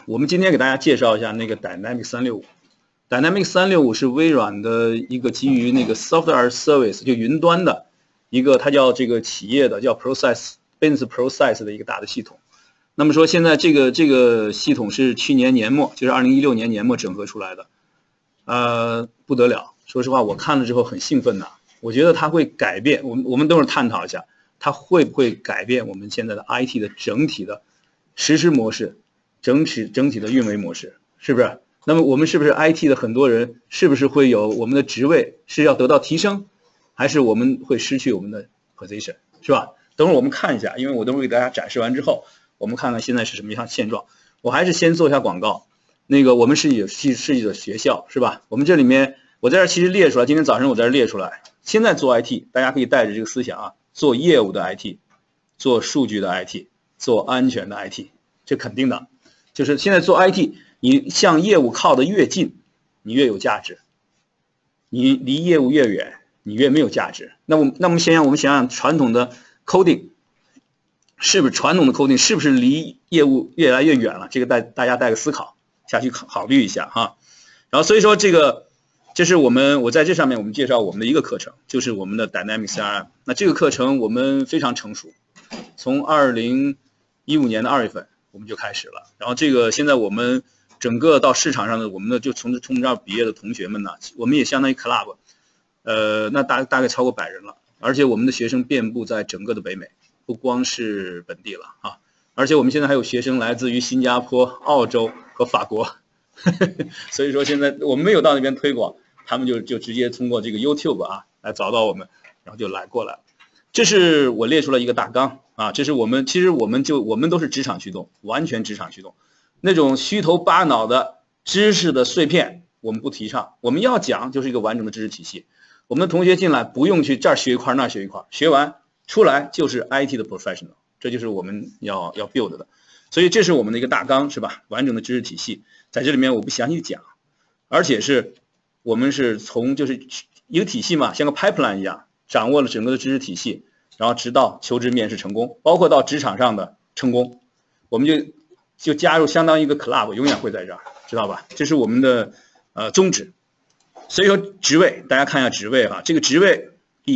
我们今天给大家介绍一下那个 Dynamics 365。Dynamics 365是微软的一个基于那个 Software Service 就云端的一个，它叫这个企业的叫 Business Process 的一个大的系统。那么说现在这个系统是去年年末，就是2016年年末整合出来的，不得了。说实话，我看了之后很兴奋呐。我觉得它会改变，我们等会儿探讨一下，它会不会改变我们现在的 IT 的整体的实施模式，整体的运维模式，是不是？那么我们是不是 IT 的很多人是不是会有我们的职位是要得到提升，还是我们会失去我们的 position， 是吧？等会儿我们看一下，因为我等会儿给大家展示完之后，我们看看现在是什么样现状。我还是先做一下广告。那个我们是一个学校，是吧？我们这里面我在这其实列出来，今天早上我在这列出来。现在做 IT， 大家可以带着这个思想啊，做业务的 IT， 做数据的 IT， 做安全的 IT， 这肯定的。就是现在做 IT， 你向业务靠得越近，你越有价值；你离业务越远，你越没有价值。那我们先让我们想想传统的 coding， 是不是离业务越来越远了？这个大家带个思考下去考虑一下哈。然后所以说这是我在这上面我们介绍我们的一个课程，就是我们的 Dynamics CRM。那这个课程我们非常成熟，从2015年的2月份我们就开始了。然后这个现在我们整个到市场上的我们的就从这儿毕业的同学们呢，我们也相当于 club， 那大概超过100人了，而且我们的学生遍布在整个的北美，不光是本地了啊，而且我们现在还有学生来自于新加坡、澳洲和法国，所以说现在我们没有到那边推广。他们就直接通过这个 YouTube 啊来找到我们，然后就来过来。这是我列出了一个大纲啊，这是其实我们都是职场驱动，完全职场驱动。那种虚头巴脑的知识的碎片我们不提倡，我们要讲就是一个完整的知识体系。我们的同学进来不用去这儿学一块那儿学一块，学完出来就是 IT 的 professional， 这就是我们要 build 的。所以这是我们的一个大纲，是吧？完整的知识体系在这里面我不详细讲，而且我们是从就是一个体系嘛，像个 pipeline 一样，掌握了整个的知识体系，然后直到求职面试成功，包括到职场上的成功，我们就加入相当于一个 club， 永远会在这儿，知道吧？这是我们的宗旨。所以说职位，大家看一下职位哈，这个职位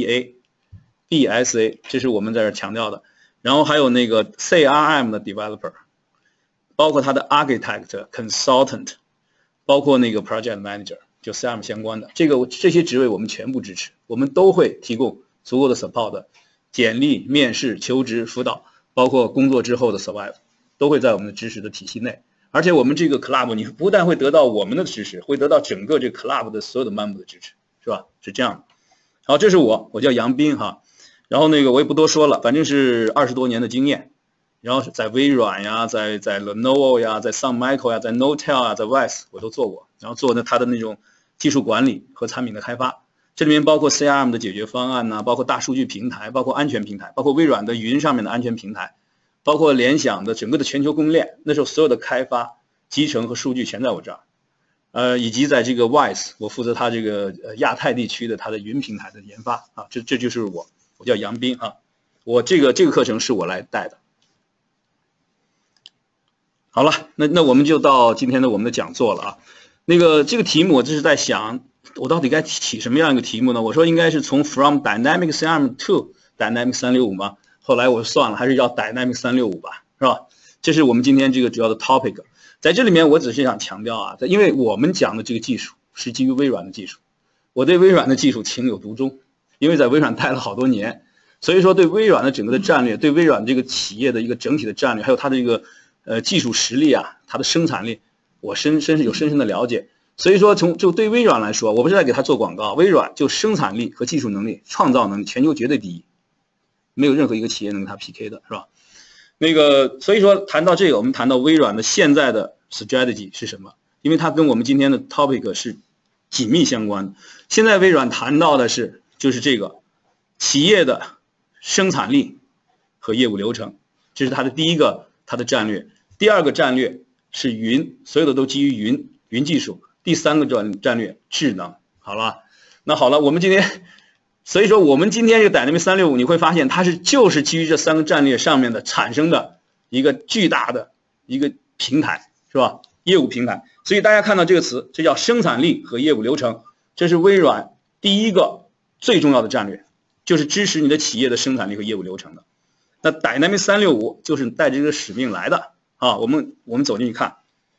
BSA， 这是我们在这强调的。然后还有那个 CRM 的 developer， 包括他的 architect、consultant， 包括那个 project manager。就 CRM 相关的这些职位我们全部支持，我们都会提供足够的 support， 简历、面试、求职辅导，包括工作之后的 survive， 都会在我们的知识的体系内。而且我们这个 club 你不但会得到我们的知识，会得到整个这个 club 的所有的 member 的支持，是吧？是这样的。好，这是我叫杨斌哈，然后那个我也不多说了，反正是20多年的经验。然后在微软呀，在 Lenovo 呀，在 Sun Micro 呀，在 Nortel 呀，在 Wise 我都做过，然后做的它的那种技术管理和产品的开发，这里面包括 CRM 的解决方案呐，包括大数据平台，包括安全平台，包括微软的云上面的安全平台，包括联想的整个的全球供应链，那时候所有的开发、集成和数据全在我这儿，以及在这个 Wise 我负责它这个亚太地区的它的云平台的研发啊，这就是我叫杨斌啊，我这个课程是我来带的。好了，那我们就到今天的我们的讲座了啊。这个题目我这是在想，我到底该起什么样一个题目呢？我说应该是从 From Dynamics CRM to Dynamics 365嘛。后来我算了，还是要 Dynamics 365吧，是吧？这是我们今天这个主要的 topic。在这里面我只是想强调啊，因为我们讲的这个技术是基于微软的技术，我对微软的技术情有独钟，因为在微软待了好多年，所以说对微软的整个的战略，对微软这个企业的一个整体的战略，还有它的一个技术实力啊，它的生产力，我有深深的了解。所以说就对微软来说，我不是在给它做广告，微软就生产力和技术能力、创造能力全球绝对第一，没有任何一个企业能跟它 PK 的，是吧？所以说谈到这个，我们谈到微软的现在的 strategy 是什么？因为它跟我们今天的 topic 是紧密相关的。现在微软谈到的就是这个企业的生产力和业务流程，这是它的第一个它的战略。第二个战略是云，所有的都基于云技术。第三个战略智能。好了，那好了，我们今天，所以说我们今天这个 Dynamics 365，你会发现它就是基于这3个战略上面的产生的一个巨大的一个平台， 是吧？业务平台。所以大家看到这个词，这叫生产力和业务流程，这是微软第一个最重要的战略，就是支持你的企业的生产力和业务流程的。那 Dynamics 365就是带着这个使命来的啊。我们走进去看，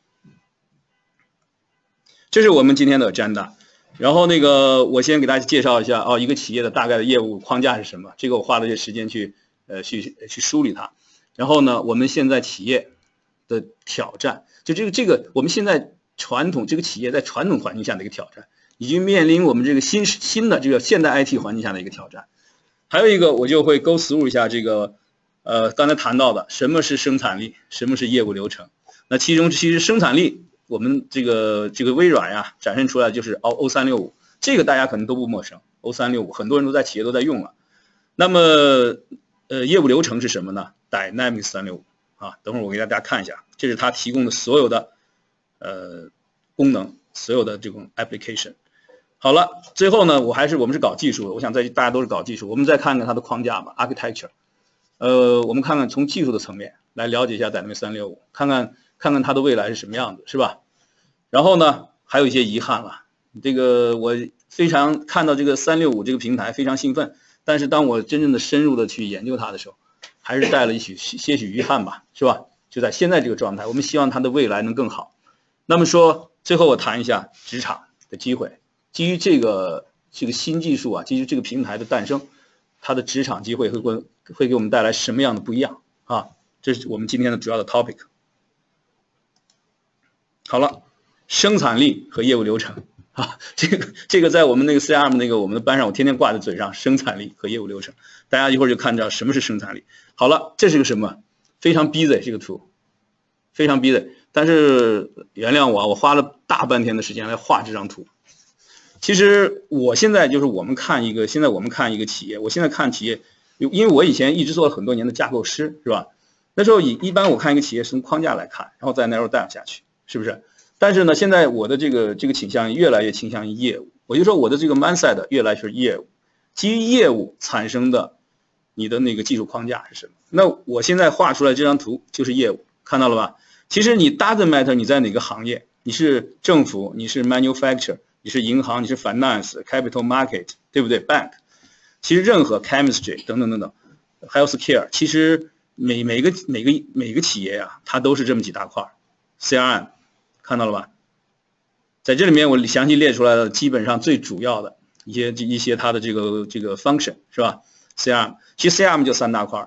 这是我们今天的 agenda。然后我先给大家介绍一下一个企业的大概的业务框架是什么。这个我花了些时间去梳理它。然后呢，我们现在企业的挑战，就这个我们现在这个企业在传统环境下的一个挑战，以及面临我们这个新的这个现代 IT 环境下的一个挑战。还有一个我就会 go through 一下这个刚才谈到的什么是生产力，什么是业务流程。那其实生产力，我们这个微软呀展现出来就是 O365， 这个大家可能都不陌生 ，O365 很多人都在企业都在用了。那么业务流程是什么呢？ Dynamics 365啊，等会儿我给大家看一下，这是它提供的所有的功能，所有的这种 application。好了，最后呢，我们是搞技术的，我想大家都是搞技术，我们再看看它的框架吧 ，architecture。我们看看从技术的层面来了解一下 Dynamics 365，看看它的未来是什么样子，是吧？然后呢，还有一些遗憾了。这个我非常看到这个365这个平台非常兴奋，但是当我真正的深入的去研究它的时候，还是带了些许遗憾吧，是吧？就在现在这个状态，我们希望它的未来能更好。那么说，最后我谈一下职场的机会。基于这个新技术啊，基于这个平台的诞生，它的职场机会会给我们带来什么样的不一样啊？这是我们今天的主要的 topic。好了，生产力和业务流程啊，这个在我们那个 CRM 我们的班上，我天天挂在嘴上，生产力和业务流程，大家一会儿就看着什么是生产力。好了，这是个什么？非常 busy 这个图，非常 busy， 但是原谅我，我花了大半天的时间来画这张图。其实我现在就是现在我们看一个企业，我现在看企业，因为我以前一直做了很多年的架构师，是吧？那时候一般我看一个企业是从框架来看，然后再 narrow down 下去，是不是？但是呢，现在我的这个倾向越来越倾向于业务，我就说我的这个 mindset 越来越是业务，基于业务产生的你的那个技术框架是什么？那我现在画出来这张图就是业务，看到了吧？其实你 doesn't matter 你在哪个行业，你是政府，你是 manufacturer， 你是银行，你是 finance、capital market， 对不对 ？bank， 其实任何 chemistry 等等等等 ，healthcare， 其实每个企业啊，它都是这么几大块 ，CRM。看到了吧？在这里面我详细列出来了，基本上最主要的一些它的这个 function 是吧 ？CRM 其实 CRM 就三大块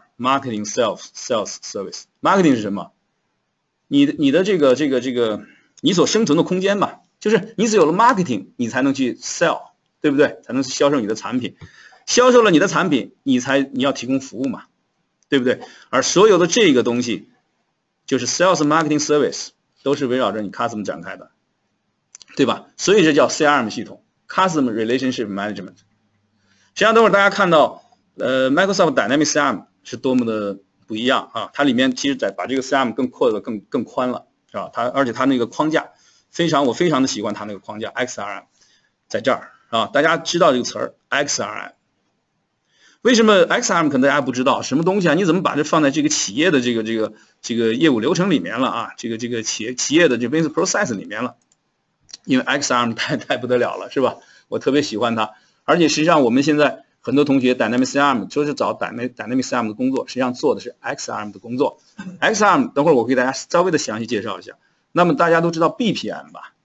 ，marketing、sales、service。marketing 是什么？你的这个你所生存的空间吧，就是你只有了 marketing， 你才能去 sell， 对不对？才能销售你的产品，销售了你的产品，你要提供服务嘛，对不对？而所有的这个东西就是 sales、marketing、service。都是围绕着你 customer 展开的，对吧？所以这叫 CRM 系统 ，Customer Relationship Management。实际上，等会儿大家看到，Microsoft Dynamics CRM 是多么的不一样啊！它里面其实把这个 CRM 更扩得更宽了，是吧？而且它那个框架我非常的喜欢它那个框架 XRM， 在这儿啊，大家知道这个词儿 XRM。为什么 XRM 可能大家不知道什么东西啊？你怎么把这放在这个企业的这个业务流程里面了啊？这个企业的这 business process 里面了？因为 XRM 太不得了了，是吧？我特别喜欢它，而且实际上我们现在很多同学 Dynamics CRM 就是找 Dynamics CRM 的工作，实际上做的是 XRM 的工作。XRM 等会儿我给大家稍微的详细介绍一下。那么大家都知道 BPM 吧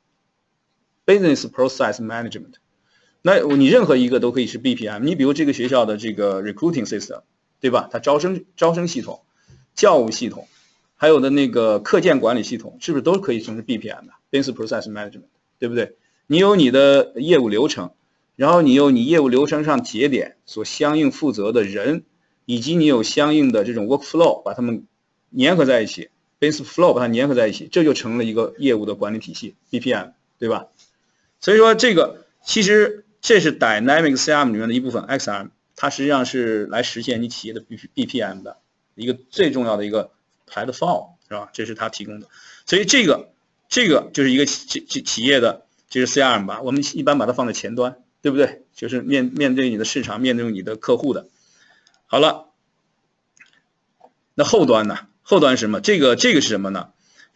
，Business Process Management。那你任何一个都可以是 BPM， 你比如这个学校的这个 recruiting system， 对吧？它招生系统、教务系统，还有的那个课件管理系统，是不是都可以称是 BPM 的 Business Process Management， 对不对？你有你的业务流程，然后你有你业务流程上节点所相应负责的人，以及你有相应的这种 workflow， 把它们粘合在一起 ，Business Flow 把它粘合在一起，这就成了一个业务的管理体系 BPM， 对吧？所以说这个其实这是 Dynamics CRM 里面的一部分 XRM， 它实际上是来实现你企业的 BPM 的一个最重要的一个platform， 是吧？这是它提供的。所以这个就是一个企业的这是 CRM 吧，我们一般把它放在前端，对不对？就是面对你的市场，面对你的客户的。好了，那后端呢？后端是什么？这个是什么呢？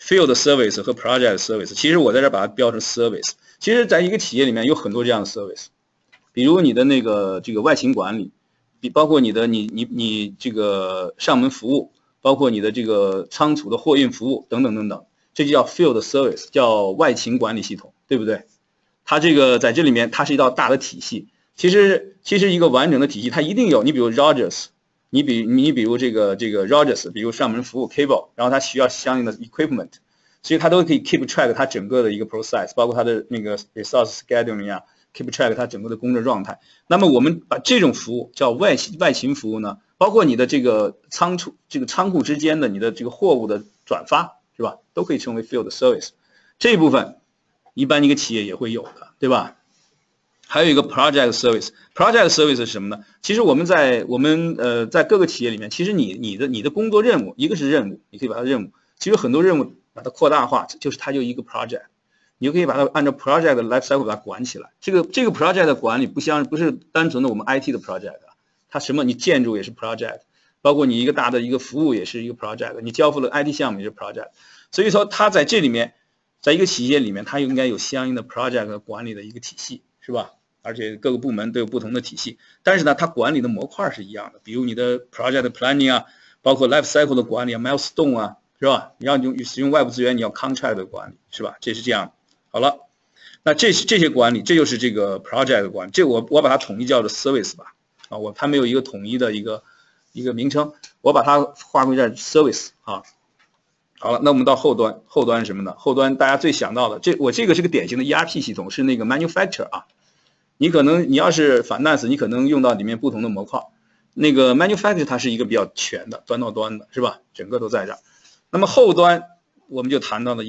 field service 和 project service， 其实我在这把它标成 service。其实，在一个企业里面有很多这样的 service， 比如你的那个这个外勤管理，包括你这个上门服务，包括你的这个仓储的货运服务等等等等，这就叫 field service， 叫外勤管理系统，对不对？它这个在这里面，它是一道大的体系。其实一个完整的体系，它一定有。你比如 Rogers， 你比如这个 Rogers， 比如上门服务 cable， 然后它需要相应的 equipment， 所以它都可以 keep track 它整个的一个 process， 包括它的那个 resource scheduling 啊 ，keep track 它整个的工作状态。那么我们把这种服务叫外勤服务呢，包括你的这个仓库之间的你的这个货物的转发，是吧？都可以称为 field service。这一部分一般一个企业也会有的，对吧？还有一个 project service。project service 是什么呢？其实我们在各个企业里面，其实你的工作任务，一个是任务，你可以把它任务，其实很多任务把它扩大化，就是它就一个 project， 你就可以把它按照 project 的 life cycle 把它管起来。这个 project 的管理不是单纯的我们 IT 的 project， 它什么你建筑也是 project， 包括你一个大的一个服务也是一个 project， 你交付了 IT 项目也是 project， 所以说它在这里面，在一个企业里面，它应该有相应的 project 管理的一个体系，是吧？而且各个部门都有不同的体系，但是呢，它管理的模块是一样的。比如你的 project planning 啊，包括 life cycle 的管理啊 ，milestone 啊，是吧？你要使用外部资源，你要 contract 的管理，是吧？这是这样。好了，那这些管理，这就是这个 project 的管理。这我把它统一叫做 service 吧。啊，它没有一个统一的一个名称，我把它划归在 service 啊。好了，那我们到后端是什么呢？后端大家最想到的，这个是个典型的 ERP 系统，是那个 manufacturer 啊。你要是 finance， 你可能用到里面不同的模块。那个 manufacturer 它是一个比较全的，端到端的，是吧？整个都在这儿。那么后端我们就谈到了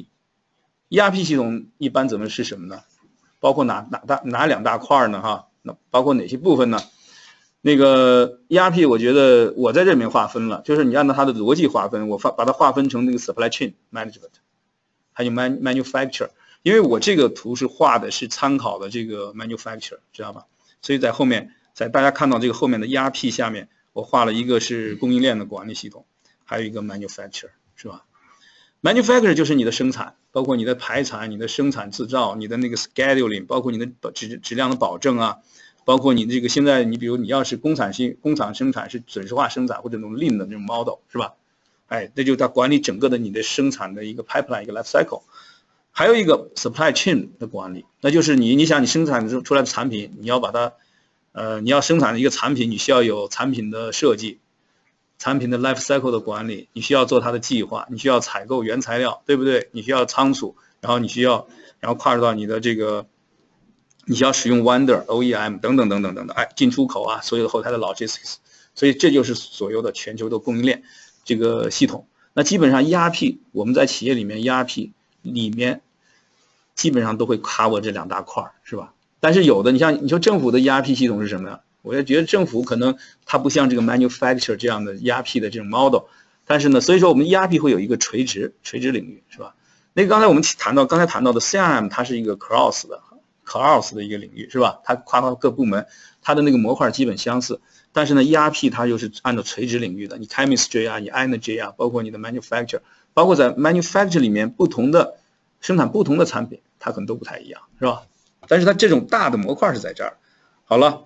ERP。ERP 系统一般是什么呢？包括哪两大块呢？哈，那包括哪些部分呢？那个 ERP 我觉得我在这里面划分了，就是你按照它的逻辑划分，我把它划分成那个 supply chain management， 还有 manufacturer。因为我这个图是画的是参考的这个 manufacturer， 知道吧？所以在后面，在大家看到这个后面的 ERP 下面，我画了一个是供应链的管理系统，还有一个 manufacturer， 是吧 ？manufacturer 就是你的生产，包括你的排产、你的生产制造、你的那个 scheduling， 包括你的质量的保证啊，包括你这个现在你比如你要是工厂生产是准时化生产或者那种 lean 的那种 model， 是吧？哎，这就是它管理整个的你的生产的一个 pipeline， 一个 life cycle。还有一个 supply chain 的管理，那就是你想你生产出来的产品，你要把它，你要生产一个产品，你需要有产品的设计，产品的 life cycle 的管理，你需要做它的计划，你需要采购原材料，对不对？你需要仓储，然后跨入到你的这个，你需要使用 vendor、OEM 等等，哎，进出口啊，所有的后台的 logistics， 所以这就是所有的全球的供应链这个系统。那基本上 ERP 我们在企业里面 ERP 里面基本上都会 cover 这两大块，是吧？但是有的，你说政府的 ERP 系统是什么呀？我也觉得政府可能它不像这个 manufacturer 这样的 ERP 的这种 model， 但是呢，所以说我们 ERP 会有一个垂直领域，是吧？那个刚才谈到的 CRM， 它是一个 cross 的一个领域，是吧？它跨到各部门，它的那个模块基本相似，但是呢 ERP 它又是按照垂直领域的，你 chemistry 啊，你 energy 啊，包括你的 manufacturer， 包括在 manufacturer 里面生产不同的产品，它可能都不太一样，是吧？但是它这种大的模块是在这儿。好了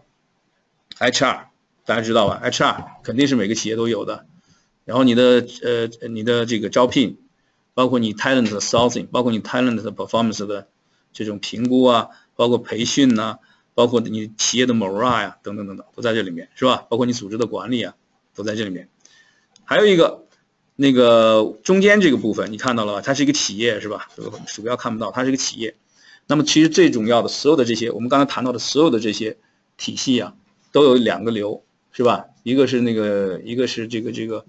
，HR 大家知道吧 ？HR 肯定是每个企业都有的。然后你的这个招聘，包括你 talent 的 sourcing， 包括你 talent 的 performance 的这种评估啊，包括培训呐、包括你企业的 morale 呀，等等，都在这里面，是吧？包括你组织的管理啊，都在这里面。还有一个。那个中间这个部分你看到了吧？它是一个企业，是吧？鼠标看不到，它是一个企业。那么其实最重要的所有的这些，我们刚才谈到的所有的这些体系啊，都有两个流，是吧？一个是这个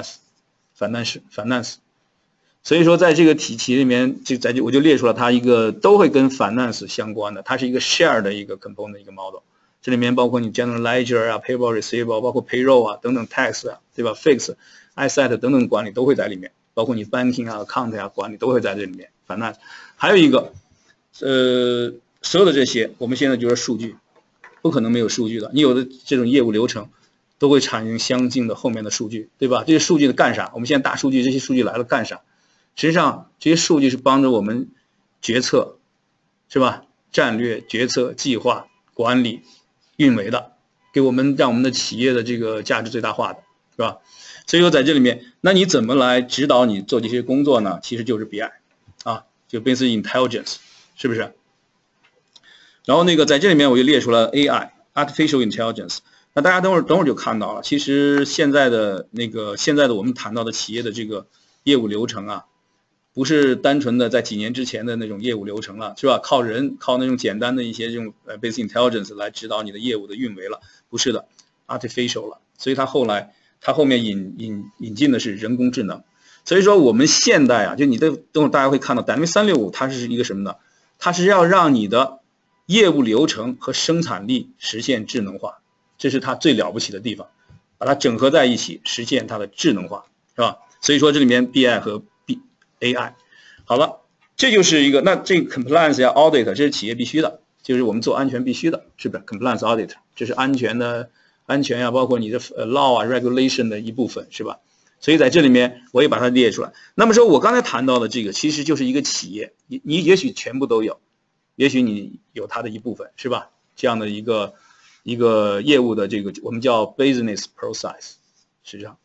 finance。所以说在这个体系里面，我就列出了它一个都会跟 finance 相关的，它是一个 share 的一个 component 一个 model。这里面包括你 general ledger 啊 ，payable receivable， 包括 payroll 啊等等 tax 啊，对吧 ？fix。asset 等等管理都会在里面，包括你 banking 啊、account 啊管理都会在这里面。反正还有一个，所有的这些，我们现在就是数据，不可能没有数据的。你有的这种业务流程，都会产生相近的后面的数据，对吧？这些数据的干啥？我们现在大数据这些数据来了干啥？ 实际上这些数据是帮助我们决策，是吧？战略、决策、计划、管理、运维的，让我们的企业的这个价值最大化的，是吧？所以说在这里面，那你怎么来指导你做这些工作呢？其实就是 BI 啊，就 Business Intelligence， 是不是？然后那个在这里面我就列出了 AI，Artificial Intelligence。那大家等会儿就看到了，其实现在的我们谈到的企业的这个业务流程啊，不是单纯的在几年之前的那种业务流程了，是吧？靠那种简单的一些这种Business Intelligence 来指导你的业务的运维了，不是的 ，Artificial 了。所以它后面引进的是人工智能。所以说我们现代啊，就等会儿大家会看到 Dynamics 365它是一个什么呢？它是要让你的业务流程和生产力实现智能化，这是它最了不起的地方，把它整合在一起，实现它的智能化，是吧？所以说这里面 BI 和 AI， 好了，这就是一个，那这个 compliance 要 audit， 这是企业必须的，就是我们做安全必须的，是不是 compliance audit， 这是安全呀，包括你的law 啊 regulation 的一部分，是吧？所以在这里面我也把它列出来。那么说我刚才谈到的这个其实就是一个企业，你也许全部都有，也许你有它的一部分，是吧？这样的一个业务的这个我们叫 business process， 实际上，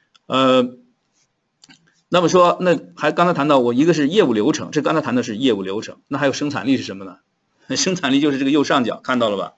那么说那刚才谈到我一个是业务流程，这刚才谈的是业务流程，那还有生产力是什么呢？生产力就是这个右上角看到了吧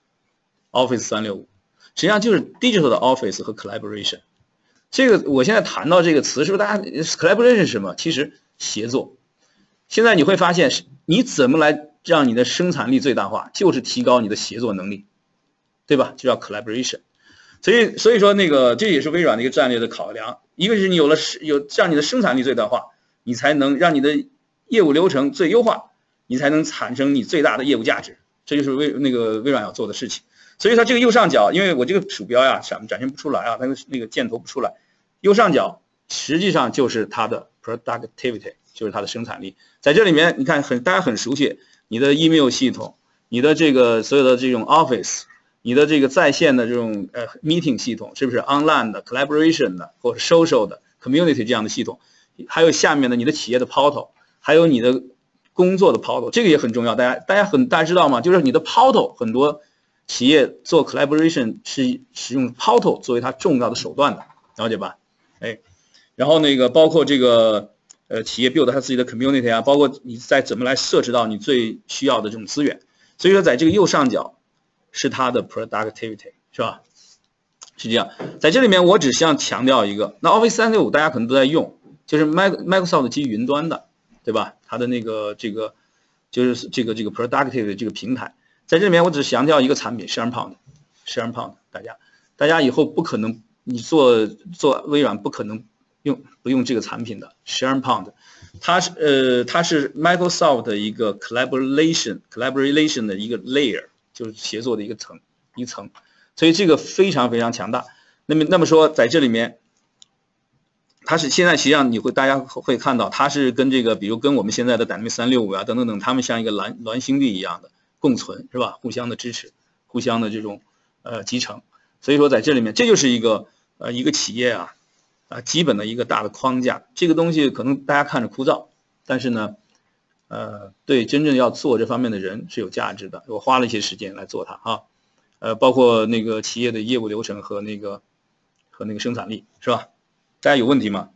？Office 365，实际上就是 digital 的 Office 和 collaboration。这个我现在谈到这个词，是不是大家 collaboration 是什么？其实协作。现在你会发现，你怎么来让你的生产力最大化，就是提高你的协作能力，对吧？就叫 collaboration。所以说这也是微软的一个战略的考量。一个是你有让你的生产力最大化，你才能让你的业务流程最优化，你才能产生你最大的业务价值。这就是微软要做的事情。所以它这个右上角，因为我这个鼠标呀展现不出来啊，那个箭头不出来，右上角实际上就是它的 productivity， 就是它的生产力。在这里面你看大家很熟悉，你的 email 系统，你的这个所有的这种 Office， 你的这个在线的这种meeting 系统，是不是 online 的 collaboration 的或者 social 的 community 这样的系统，还有下面的你的企业的 portal， 还有你的工作的 portal， 这个也很重要。大家知道吗？就是你的 portal 很多企业做 collaboration 是使用 portal 作为它重要的手段的，了解吧？哎，然后包括这个企业 build 它自己的 community 啊，包括你再怎么来设置到你最需要的这种资源。所以说在这个右上角是它的 productivity， 是吧？是这样。在这里面我只想强调一个，那 Office 365大家可能都在用，就是 Microsoft 基于云端的，对吧？它的就是这个 productive 的这个平台。在这里面我只强调一个产品 SharePoint， 大家以后不可能，你做微软不可能不用这个产品的 SharePoint， 它是 Microsoft 的一个 collaboration 的一个 layer， 就是协作的一层，所以这个非常非常强大。那么说在这里面，它是现在实际上大家会看到，它是跟比如跟我们现在的 Dynamics 365啊等等，他们像一个孪兄弟一样的共存，是吧？互相的支持，互相的这种集成。所以说在这里面，这就是一个企业啊基本的一个大的框架。这个东西可能大家看着枯燥，但是呢对真正要做这方面的人是有价值的。我花了一些时间来做它啊，包括企业的业务流程和生产力，是吧？大家有问题吗？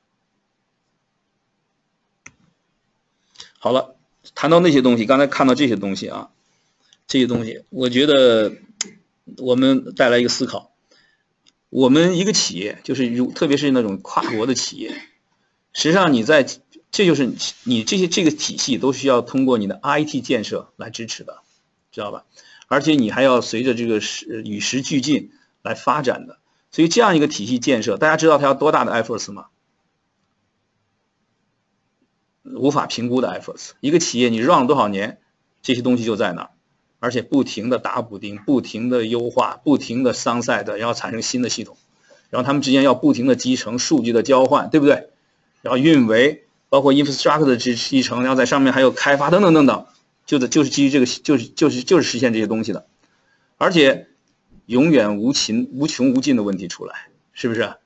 好了，谈到那些东西，刚才看到这些东西啊，我觉得我们带来一个思考。我们一个企业，就是特别是那种跨国的企业，实际上这就是你这个体系都需要通过你的 IT 建设来支持的，知道吧？而且你还要随着这个与时俱进来发展的。所以这样一个体系建设，大家知道它要多大的 efforts 吗？无法评估的 efforts。一个企业你 run 多少年，这些东西就在那儿，而且不停的打补丁，不停的优化，不停的sunset，然后产生新的系统，然后他们之间要不停的集成数据的交换，对不对？然后运维，包括 infrastructure 的集成，然后在上面还有开发等等等等，就是基于这个就是实现这些东西的，而且永远无穷无尽的问题出来，是不是？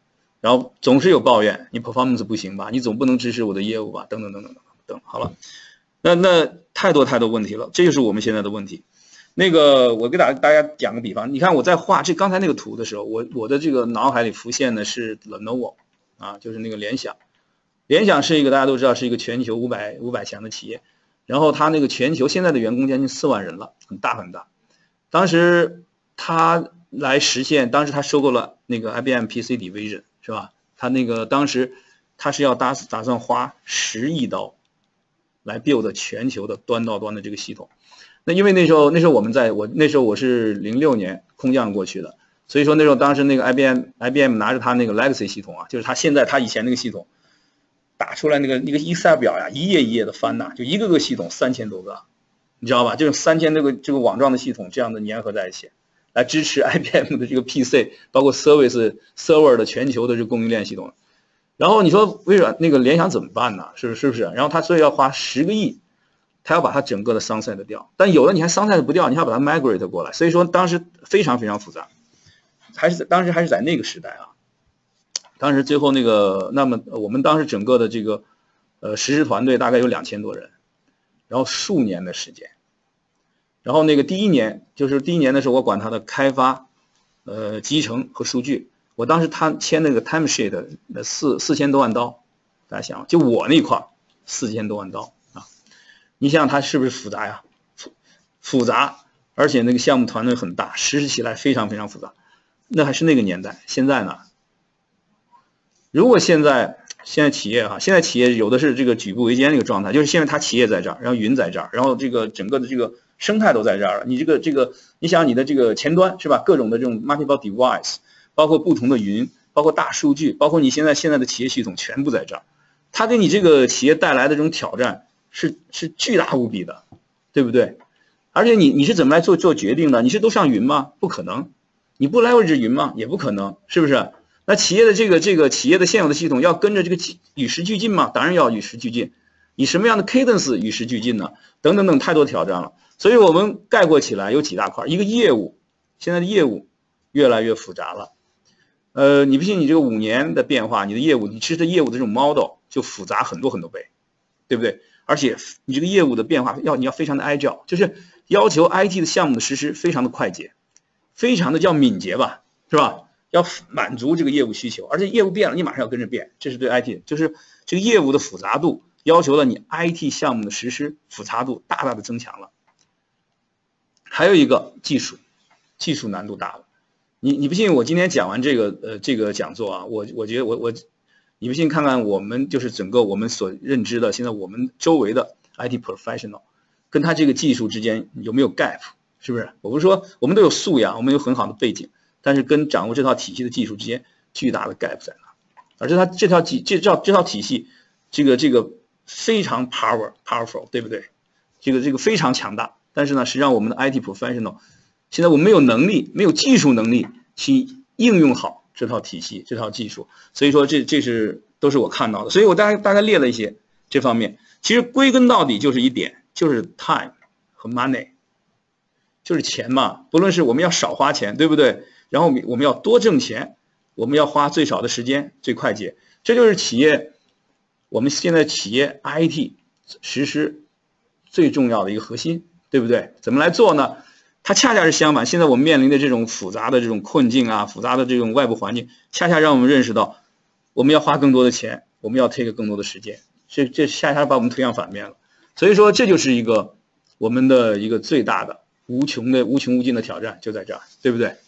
然后总是有抱怨，你 performance 不行吧？你总不能支持我的业务吧？等等等等等等。好了，那太多问题了，这就是我们现在的问题。那个我给大家讲个比方，你看我在画这刚才那个图的时候，我的这个脑海里浮现的是 Lenovo 啊，就是那个联想。联想是一个大家都知道是一个全球500强的企业，然后它那个全球现在的员工将近4万人了，很大。当时它来实现，当时它收购了那个 IBM PC Division 是吧？它那个当时它是要打算花10亿刀来 build 全球的端到端的这个系统。那因为那时候我是06年空降过去的，所以说那时候当时那个 IBM 拿着它那个 Legacy 系统啊，就是它以前那个系统打出来那个 Excel 表呀，一页一页的翻呐，就一个个系统3000多个，你知道吧？就是3000这个网状的系统这样的粘合在一起，来支持 IBM 的这个 PC， 包括 server 的全球的这个供应链系统。然后你说微软那个联想怎么办呢？是不是？然后他所以要花10个亿，他要把它整个的 sunset 掉，但有的你还 sunset 不掉，你还要把它 migrate 过来，所以说当时非常复杂，当时还是在那个时代啊。当时最后那么我们当时整个的这个实施团队大概有2000多人，然后数年的时间，然后那个第一年的时候，我管他的开发、集成和数据。我当时他签那个 time sheet 4000多万刀，大家想，就我那块4000多万刀啊！你想想它是不是复杂呀？复杂，而且那个项目团队很大，实施起来非常复杂。那还是那个年代，现在呢？如果现在企业现在企业有的是这个举步维艰那个状态，就是现在它企业在这儿，然后云在这儿，然后这个整个的这个生态都在这儿了。你你想你的这个前端是吧？各种的这种 multiple device， 包括不同的云，包括大数据，包括你现在的企业系统全部在这儿，它给你这个企业带来的这种挑战是巨大无比的，对不对？而且你是怎么来做决定的？你是都上云吗？不可能。你不 leverage 云吗？也不可能，是不是？那企业的这个企业的现有的系统要跟着这个与时俱进吗？当然要与时俱进。以什么样的 cadence 与时俱进呢？等等，太多挑战了。所以我们概括起来有几大块，一个业务，现在的业务越来越复杂了。你不信你这个5年的变化，你的业务，你其实的业务的这种 model 就复杂很多倍，对不对？而且你这个业务的变化你要非常的 agile， 就是要求 IT 的项目的实施非常的快捷，非常的叫敏捷吧，是吧？要满足这个业务需求，而且业务变了，你马上要跟着变，这是对 IT， 就是这个业务的复杂度要求了你 IT 项目的实施复杂度大的增强了。还有一个技术难度大了。你不信我今天讲完这个讲座啊，我觉得你不信看看我们就是整个我们所认知的现在我们周围的 IT professional 跟他这个技术之间有没有 gap， 是不是？我不是说我们都有素养，我们有很好的背景，但是跟掌握这套体系的技术之间巨大的 gap 在哪？而这套体系，这个非常 powerful， 对不对？这个非常强大，但是呢，实际上我们的 IT professional 现在我们没有能力，没有技术能力去应用好这套体系、这套技术，所以说这都是我看到的，所以我大概列了一些这方面。其实归根到底就是一点，就是 time 和 money， 就是钱嘛。不论是我们要少花钱，对不对？然后我们要多挣钱，我们要花最少的时间，最快捷。这就是我们现在企业 IT 实施最重要的一个核心，对不对？怎么来做呢？它恰恰是相反，现在我们面临的这种复杂的这种困境啊，复杂的这种外部环境，恰恰让我们认识到，我们要花更多的钱，我们要 take 更多的时间，这恰恰把我们推向反面了。所以说，这就是我们的一个最大的无穷无尽的挑战，就在这儿，对不对？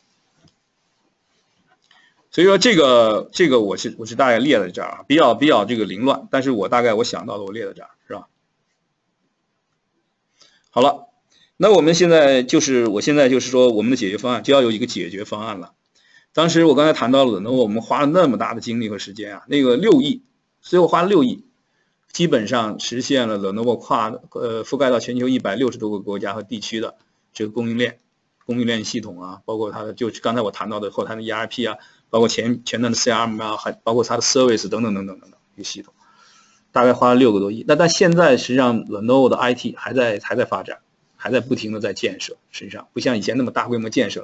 所以说这个我是大概列在这儿啊，比较这个凌乱，但是我大概我想到的我列在这儿，是吧？好了。那我现在就是说，我们的解决方案就要有一个解决方案了。当时我刚才谈到了，我们花了那么大的精力和时间啊，那个6亿，所以我花了6亿，基本上实现了 Lenovo 覆盖到全球160多个国家和地区的这个供应链系统啊，包括它的就是刚才我谈到的后台的 ERP 啊，包括前端的 CRM 啊，还包括它的 service 等等一个系统，大概花了6个多亿。但现在实际上 Lenovo 的 IT 还在发展。还在不停的在建设，实际上不像以前那么大规模建设，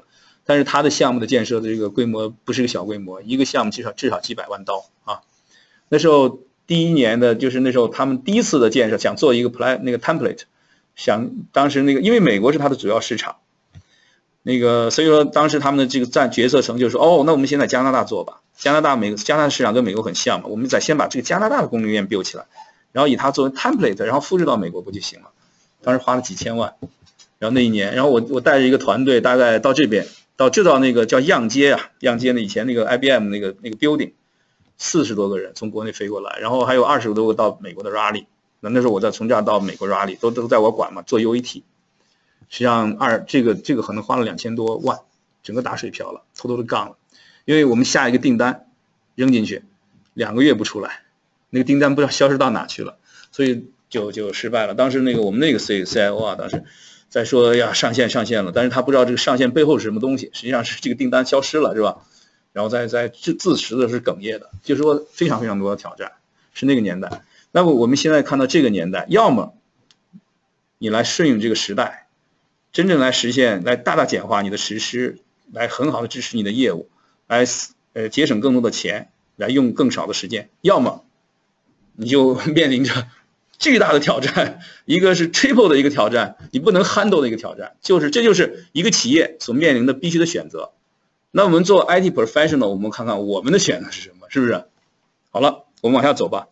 但是它的项目的建设的这个规模不是个小规模，一个项目至少几百万刀啊。那时候第一年的就是那时候他们第一次的建设，想做一个 template， 当时那个因为美国是它的主要市场，所以说当时他们的这个决策层就说，哦，那我们先在加拿大做吧，加拿大市场跟美国很像嘛，我们先把这个加拿大的供应链 build 起来，然后以它作为 template， 然后复制到美国不就行了？当时花了几千万，然后那一年，然后我带着一个团队，大概到这边，就到那个叫样街啊，样街呢以前那个 IBM 那个 building，40多个人从国内飞过来，然后还有20多个到美国的 Raleigh， 那时候我从这儿到美国 Raleigh 都在我管嘛，做 UAT， 实际上这个可能花了2000多万，整个打水漂了，偷的杠了，因为我们下一个订单扔进去，2个月不出来，那个订单不知道消失到哪去了，所以就失败了。当时我们那个 CIO 啊，当时在说呀上线了，但是他不知道这个上线背后是什么东西，实际上是这个订单消失了，是吧？然后在自持的是哽咽的，就是说非常非常多的挑战，是那个年代。那么我们现在看到这个年代，要么你来顺应这个时代，真正来实现，来大大简化你的实施，来很好的支持你的业务，来节省更多的钱，来用更少的时间；要么你就面临着巨大的挑战，一个是 triple 的一个挑战，你不能 handle 的一个挑战，这就是一个企业所面临的必须的选择。那我们做 IT professional， 我们看看我们的选择是什么，是不是？好了，我们往下走吧。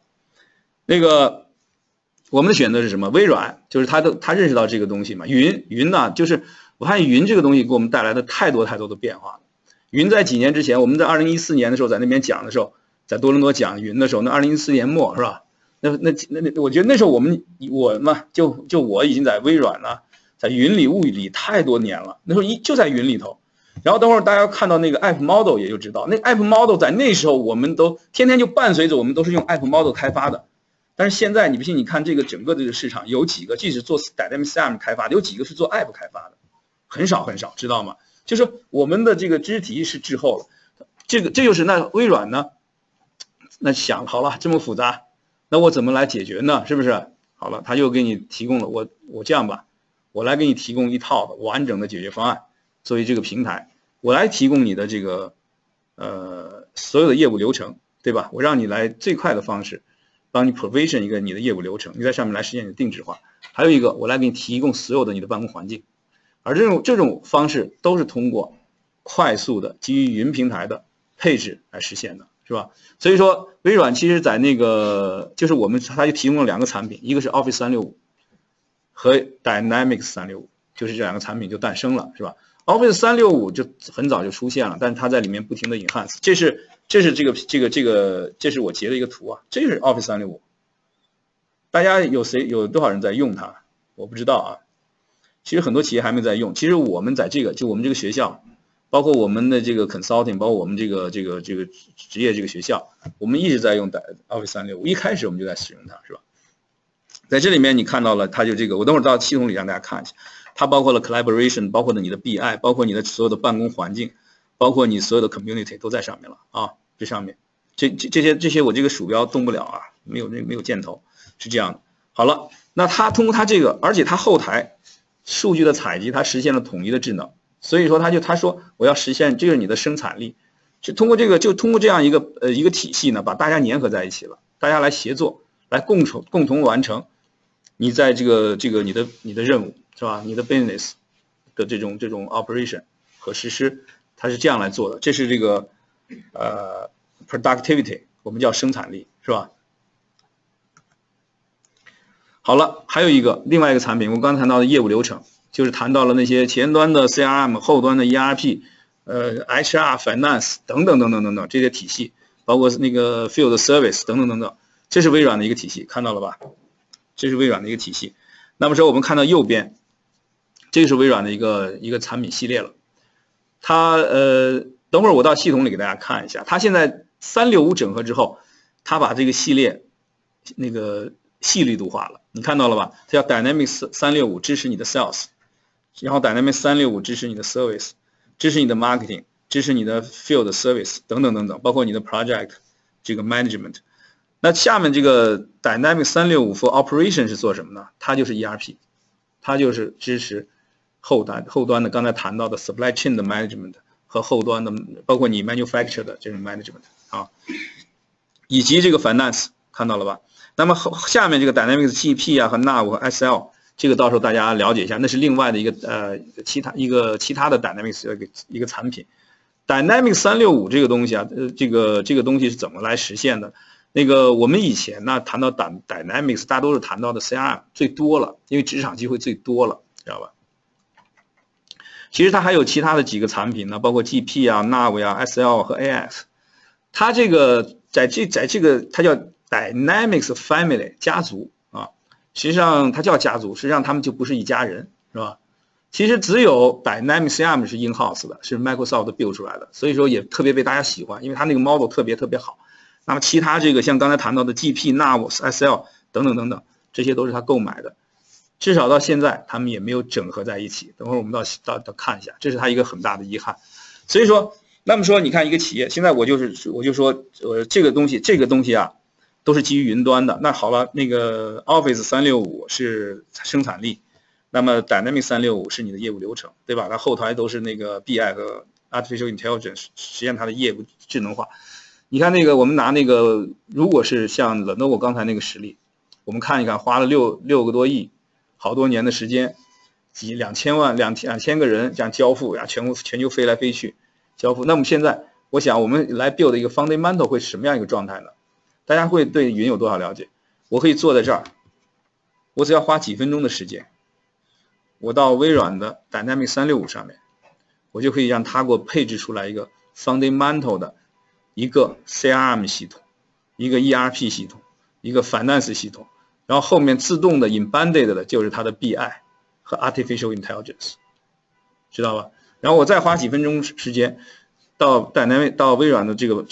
我们的选择是什么？微软就是他认识到这个东西嘛。云呢，就是我发现云这个东西给我们带来的太多的变化了。云在几年之前，我们在2014年的时候在那边讲的时候，在多伦多讲云的时候，那2014年末是吧？那我觉得那时候我嘛，就我已经在微软了，在云里物理太多年了，那时候就在云里头。然后等会儿大家看到那个 App Model 也就知道，那 App Model 在那时候我们都天天就伴随着我们都是用 App Model 开发的。但是现在你不信，你看这个整个这个市场有几个，即使做 Dynamic CRM 开发的，有几个是做 App 开发的，很少，知道吗？就是我们的这个知识体系是滞后了。这就是那微软呢，那想好了这么复杂，那我怎么来解决呢？是不是？好了，他就给你提供了我这样吧，我来给你提供一套的完整的解决方案，作为这个平台，我来提供你的这个所有的业务流程，对吧？我让你来最快的方式帮你 provision 一个你的业务流程，你在上面来实现你的定制化。还有一个，我来给你提供所有的你的办公环境，而这种方式都是通过快速的基于云平台的配置来实现的，是吧？所以说微软其实在就是它就提供了2个产品，一个是 Office 365和 Dynamics 365，就是这2个产品就诞生了，是吧？ Office 365就很早就出现了，但是它在里面不停的 enhance， 这是我截的一个图啊，这是 Office 365。大家有多少人在用它？我不知道啊。其实很多企业还没在用。其实我们我们这个学校，包括我们的这个 consulting， 包括我们这个职业这个学校，我们一直在用 Office 365，一开始我们就在使用它，是吧？在这里面你看到了，它就我等会儿到系统里让大家看一下，它包括了 collaboration， 包括了你的 BI， 包括你的所有的办公环境，包括你所有的 community 都在上面了啊，这上面这些我这个鼠标动不了啊，没有箭头，是这样的。好了，那它通过它这个，而且它后台数据的采集，它实现了统一的智能，所以说他说我要实现这是你的生产力，就通过这样一个体系呢，把大家粘合在一起了，大家来协作，来共同完成你在你的任务，是吧？你的 business 的这种 operation 和实施，它是这样来做的。这是productivity， 我们叫生产力，是吧？好了，还有另外一个产品，我刚才谈到的业务流程，就是谈到了那些前端的 CRM， 后端的 ERP，HR Finance 等等这些体系，包括那个 Field Service 等等，这是微软的一个体系，看到了吧？这是微软的一个体系。那么说我们看到右边，这是微软的一个产品系列了。它等会儿我到系统里给大家看一下，它现在365整合之后，它把这个系列细粒度化了，你看到了吧？它叫 Dynamics 365，支持你的 Sales， 然后 Dynamics 365支持你的 Service， 支持你的 Marketing， 支持你的 Field Service 等等，包括你的 Project 这个 Management。那下面这个 Dynamics 365 for Operation 是做什么呢？它就是 ERP， 它就是支持后端的刚才谈到的 supply chain 的 management 和后端的包括你 manufacture 的这种 management 啊，以及这个 finance 看到了吧？那么下面这个 Dynamics GP 啊和 NAV 和 SL 这个到时候大家了解一下，那是另外的一个其他的 Dynamics 的一个产品。Dynamics 365这个东西啊，这个东西是怎么来实现的？那个我们以前呢谈到 Dynamics 大多是谈到的 CRM 最多了，因为职场机会最多了，知道吧？其实它还有其他的几个产品呢，包括 GP 啊、NAV 啊、SL 和 AF。它这个在这个它叫 Dynamics Family 家族啊，实际上它叫家族，实际上他们就不是一家人，是吧？其实只有 Dynamics CRM 是 in-house 的，是 Microsoft build 出来的，所以说也特别被大家喜欢，因为它那个 model 特别好。那么其他这个像刚才谈到的 GP、NAV、SL 等等，这些都是他购买的。至少到现在他们也没有整合在一起。等会儿我们到看一下，这是他一个很大的遗憾。所以说，那么说你看一个企业，现在我就说，这个东西啊，都是基于云端的。那好了，那个 Office 365是生产力，那么 Dynamics 365是你的业务流程，对吧？它后台都是那个 BI 和 Artificial Intelligence 实现它的业务智能化。你看那个，我们拿那个，如果是像 Lenovo 刚才那个实例，我们看一看，花了6个多亿，好多年的时间，2000个人这样交付呀，全球飞来飞去交付。那么现在，我想我们来 build 一个 fundamental 会是什么样一个状态呢？大家会对云有多少了解？我可以坐在这儿，我只要花几分钟的时间，我到微软的 Dynamics 365上面，我就可以让它给我配置出来一个 fundamental 的一个 CRM 系统，一个 ERP 系统，一个 Finance 系统，然后后面自动的 embedded 的就是它的 BI 和 Artificial Intelligence， 知道吧？然后我再花几分钟时间到微软的这个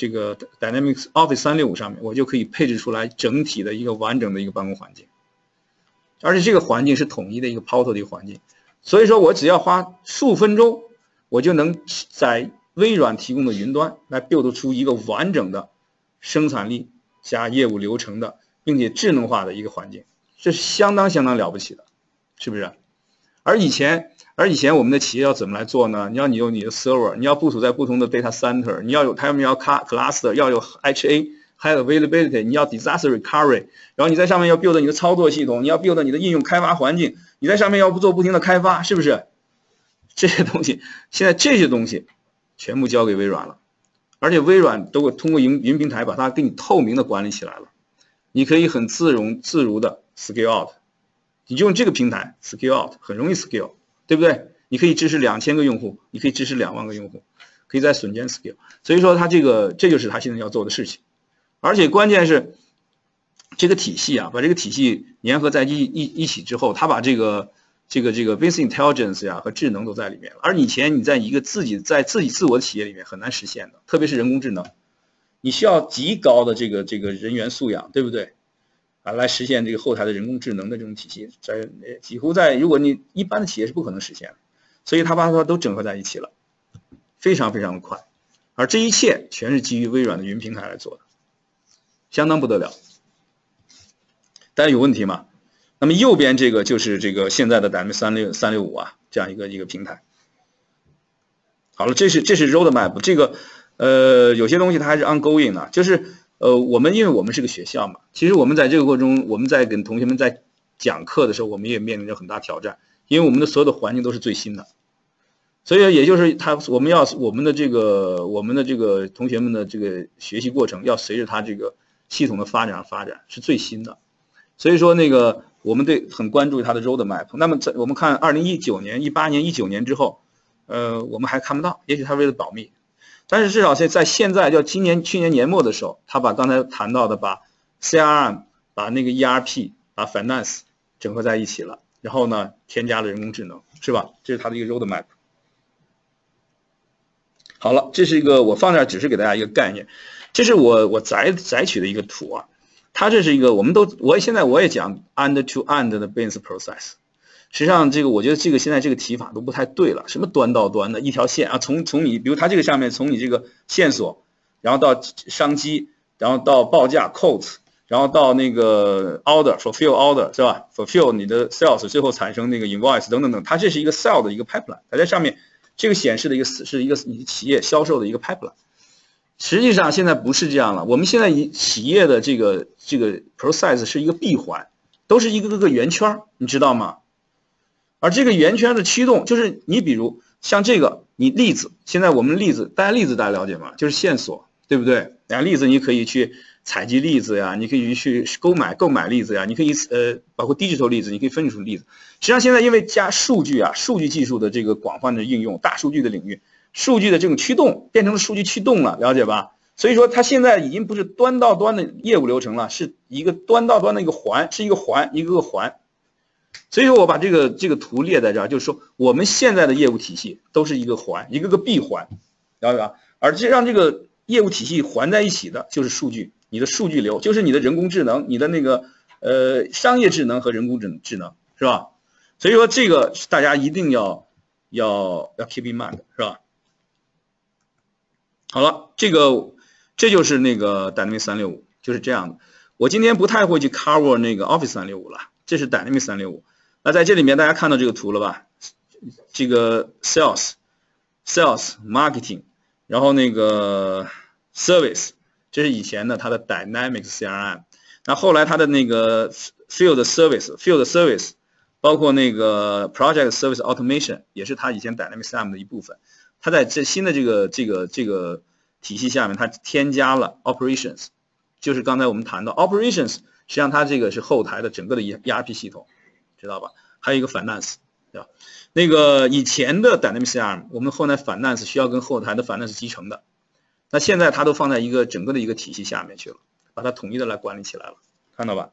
Dynamics Office 365上面，我就可以配置出来整体的一个完整的一个办公环境，而且这个环境是统一的一个 Portal 的一个环境，所以说我只要花数分钟，我就能在微软提供的云端来 build 出一个完整的生产力加业务流程的，并且智能化的一个环境，这是相当了不起的，是不是？而以前我们的企业要怎么来做呢？你有你的 server， 你要部署在不同的 data center， 他们要 cluster， 要有 HA， 还有 availability， 你要 disaster recovery， 然后你在上面要 build 你的操作系统，你要 build 你的应用开发环境，你在上面要做不停的开发，是不是？这些东西，现在这些东西全部交给微软了，而且微软都会通过云平台把它给你透明的管理起来了，你可以很自如的 scale out， 你就用这个平台 scale out， 很容易 scale， 对不对？你可以支持2000个用户，你可以支持2万个用户，可以在瞬间 scale， 所以说它这就是它现在要做的事情，而且关键是这个体系啊，把这个体系粘合在一起之后，它把这个 business intelligence 呀和智能都在里面了，而以前你在一个自己自我的企业里面很难实现的，特别是人工智能，你需要极高的这个人员素养，对不对？啊，来实现这个后台的人工智能的这种体系，几乎如果你一般的企业是不可能实现的，所以它把它都整合在一起了，非常的快，而这一切全是基于微软的云平台来做的，相当不得了。大家有问题吗？那么右边这个就是这个现在的 Dynamics 365啊，这样一个平台。好了，这是 roadmap， 这个有些东西它还是 ongoing 的，就是因为我们是个学校嘛，其实我们在这个过程中，我们在跟同学们在讲课的时候，我们也面临着很大挑战，因为我们的所有的环境都是最新的，所以也就是我们的这个同学们的这个学习过程要随着它这个系统的发展是最新的。所以说我们很关注它的 roadmap。那么我们看2018年、19年之后，我们还看不到，也许它为了保密，但是至少在现在，去年年末的时候，他把刚才谈到的把 CRM、把那个 ERP、把 Finance 整合在一起了，然后呢添加了人工智能，是吧？这是它的一个 roadmap。好了，这是一个我放这儿只是给大家一个概念，这是我摘取的一个图啊。它这是一个现在我也讲 end-to-end 的 business process， 实际上我觉得现在这个提法都不太对了，什么端到端的一条线啊，从你比如它这个上面从你这个线索，然后到商机，然后到报价 quote， 然后到那个 order fulfill order 是吧 ？fulfill 你的 sales 最后产生那个 invoice 等等等，它这是一个 sell 的一个 pipeline， 它在上面这个显示的是一个你企业销售的一个 pipeline。实际上现在不是这样了，我们现在企业的这个 process 是一个闭环，都是一个个圆圈，你知道吗？而这个圆圈的驱动就是你比如像这个你例子，现在我们例子大家了解吗？就是线索，对不对？例子你可以去采集例子呀，你可以去购买例子呀，你可以包括 digital 例子，你可以分析出例子。实际上现在因为加数据技术的这个广泛的应用，大数据的领域，数据的这种驱动变成了数据驱动了，了解吧？所以说它现在已经不是端到端的业务流程了，是一个端到端的一个环，是一个环，一个个环。所以说我把这个图列在这儿，就是说我们现在的业务体系都是一个环，一个个闭环，了解吧？而让这个业务体系环在一起的就是数据，你的数据流就是你的人工智能，你的那个商业智能和人工智能，是吧？所以说这个大家一定要 keep in mind， 是吧？好了，这就是那个 Dynamics 365，就是这样的。我今天不太会去 cover 那个 Office 365了，这是 Dynamics 365。那在这里面大家看到这个图了吧？这个 sales、marketing， 然后那个 service， 这是以前的它的 Dynamics CRM。那后来它的那个 field service， 包括那个 project service automation， 也是它以前 Dynamics CRM 的一部分。它在这新的这个体系下面，它添加了 operations， 就是刚才我们谈到 operations， 实际上它这个是后台的整个的 ERP 系统，知道吧？还有一个 finance， 对吧？那个以前的 Dynamics CRM， 我们后台 finance 需要跟后台的 finance 集成的，那现在它都放在一个整个的一个体系下面去了，把它统一的来管理起来了，看到吧？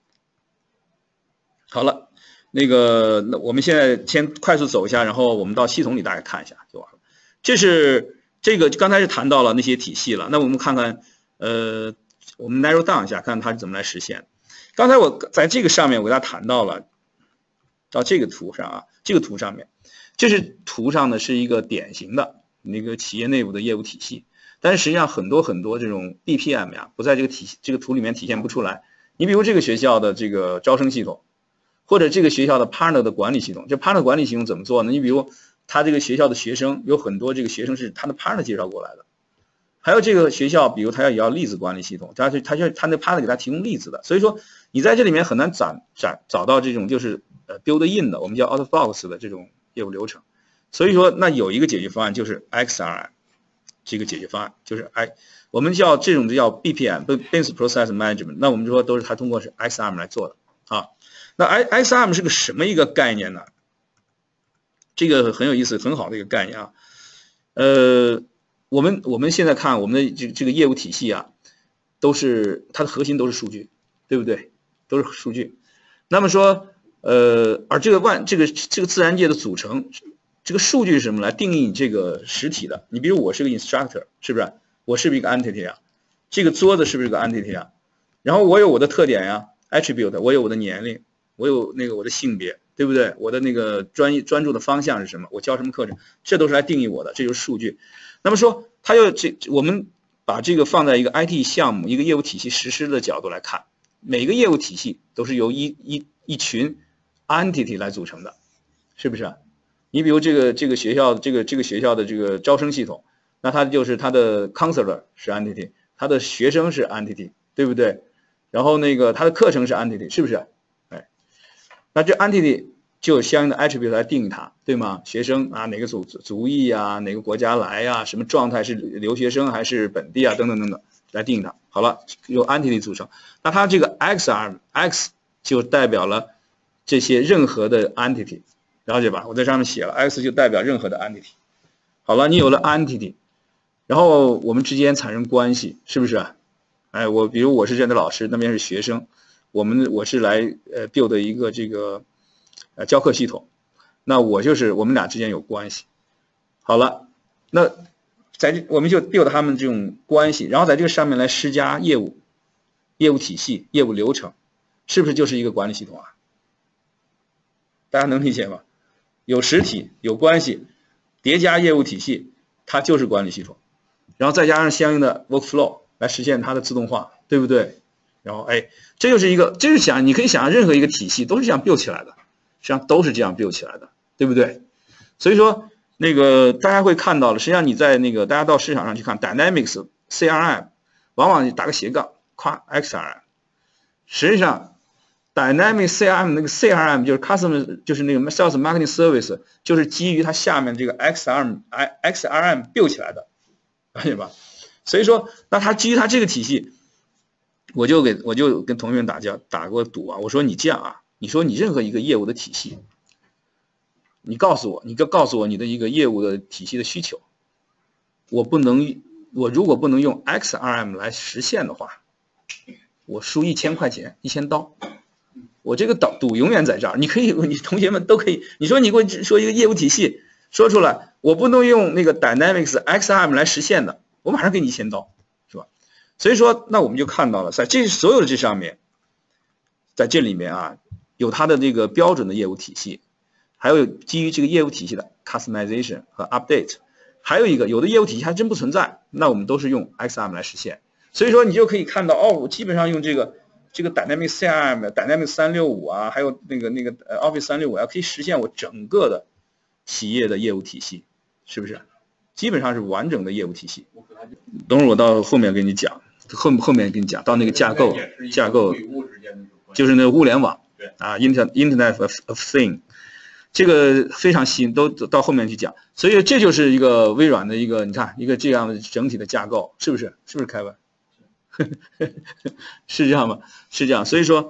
好了，那我们现在先快速走一下，然后我们到系统里大概看一下就完了。这个刚才是谈到了那些体系了，那我们看看我们 narrow down 一下，看它是怎么来实现。刚才我在这个上面我给大家谈到了，到这个图上啊，这个图上面，这是图上呢是一个典型的那个企业内部的业务体系，但是实际上很多这种 BPM 呀，不在这个图里面体现不出来。你比如这个学校的这个招生系统，或者这个学校的 partner 的管理系统，这 partner 管理系统怎么做呢？你比如他这个学校的学生有很多，这个学生是他的 partner 介绍过来的，还有这个学校，比如他也要例子管理系统，他那 partner 给他提供例子的，所以说你在这里面很难找到这种就是build in 的，我们叫 out of box 的这种业务流程。所以说那有一个解决方案就是 XRM， 这个解决方案就是我们叫这种叫 BPM Business Process Management， 那我们说都是他通过是 XRM 来做的啊。那 XRM 是个什么一个概念呢？这个很有意思，很好的一个概念啊。我们现在看我们的这个业务体系啊，它的核心都是数据，对不对？都是数据。那么说，而这个自然界的组成，这个数据是什么来定义你这个实体的？你比如我是个 instructor， 是不是？我是不是一个 entity 啊？这个桌子是不是一个 entity 啊？然后我有我的特点呀 ，attribute， 我有我的年龄，我有那个我的性别，对不对？我的那个专注的方向是什么？我教什么课程？这都是来定义我的，这就是数据。那么说，我们把这个放在一个 IT 项目、一个业务体系实施的角度来看，每个业务体系都是由一群 entity 来组成的，是不是？你比如这个学校这个学校的这个招生系统，那它就是它的 counselor 是 entity， 它的学生是 entity， 对不对？然后那个它的课程是 entity， 是不是？哎，那这 entity 就有相应的 attribute 来定义它，对吗？学生啊，哪个族裔啊，哪个国家来呀，什么状态是留学生还是本地啊，等等等等，来定义它。好了，由 entity 组成。那它这个 XRM X 就代表了这些任何的 entity， 了解吧？我在上面写了 X 就代表任何的 entity。好了，你有了 entity， 然后我们之间产生关系，是不是？哎，比如我是这样的老师，那边是学生，我是来build 一个这个教课系统，那我们俩之间有关系。好了，那我们就 build 他们这种关系，然后在这个上面来施加业务体系、业务流程，是不是就是一个管理系统啊？大家能理解吗？有实体，有关系，叠加业务体系，它就是管理系统，然后再加上相应的 workflow 来实现它的自动化，对不对？ 然后哎，这就是一个，这是你可以想象任何一个体系都是这样 build 起来的，实际上都是这样 build 起来的，对不对？所以说那个大家会看到了，实际上你在那个大家到市场上去看 Dynamics CRM， 往往打个斜杠夸 XRM， 实际上 Dynamics CRM 那个 CRM 就是 Customer 就是那个 Sales Marketing Service， 就是基于它下面这个 XRM build 起来的，了解吧？所以说，那它基于它这个体系。我就跟同学们打过赌啊，我说你这样啊，你说你任何一个业务的体系，你告诉我你的一个业务的体系的需求，我如果不能用 XRM 来实现的话，我输1000块钱1000刀，我这个赌永远在这儿。你同学们都可以，你说你给我说一个业务体系说出来，我不能用那个 Dynamics XRM 来实现的，我马上给你1000刀。所以说，那我们就看到了，在所有的这上面，在这里面啊，有它的这个标准的业务体系，还有基于这个业务体系的 customization 和 update， 还有一个有的业务体系还真不存在，那我们都是用 XRM 来实现。所以说，你就可以看到，我基本上用这个 Dynamics CRM、Dynamics 365啊，还有那个Office 365啊，可以实现我整个的企业的业务体系，是不是？基本上是完整的业务体系。等会儿我到后面跟你讲，后面跟你讲到那个架构，就是那个物联网啊 ，Internet of Thing， 这个非常新，都到后面去讲。所以这就是一个微软的一个，你看一个这样的整体的架构，是不是？是不是凯文？是这样吗？是这样。所以说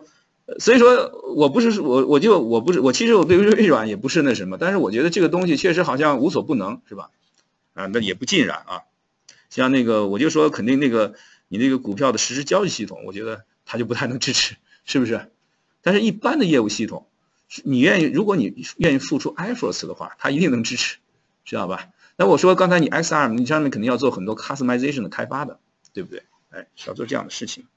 我其实我对微软也不是那什么，但是我觉得这个东西确实好像无所不能，是吧？啊，那也不尽然啊。像那个，我就说肯定那个你那个股票的实时交易系统，我觉得它就不太能支持，是不是？但是一般的业务系统，如果你愿意付出 efforts 的话，它一定能支持，知道吧？那我说刚才你 XRM， 你上面肯定要做很多 customization 的开发的，对不对？哎，是要做这样的事情。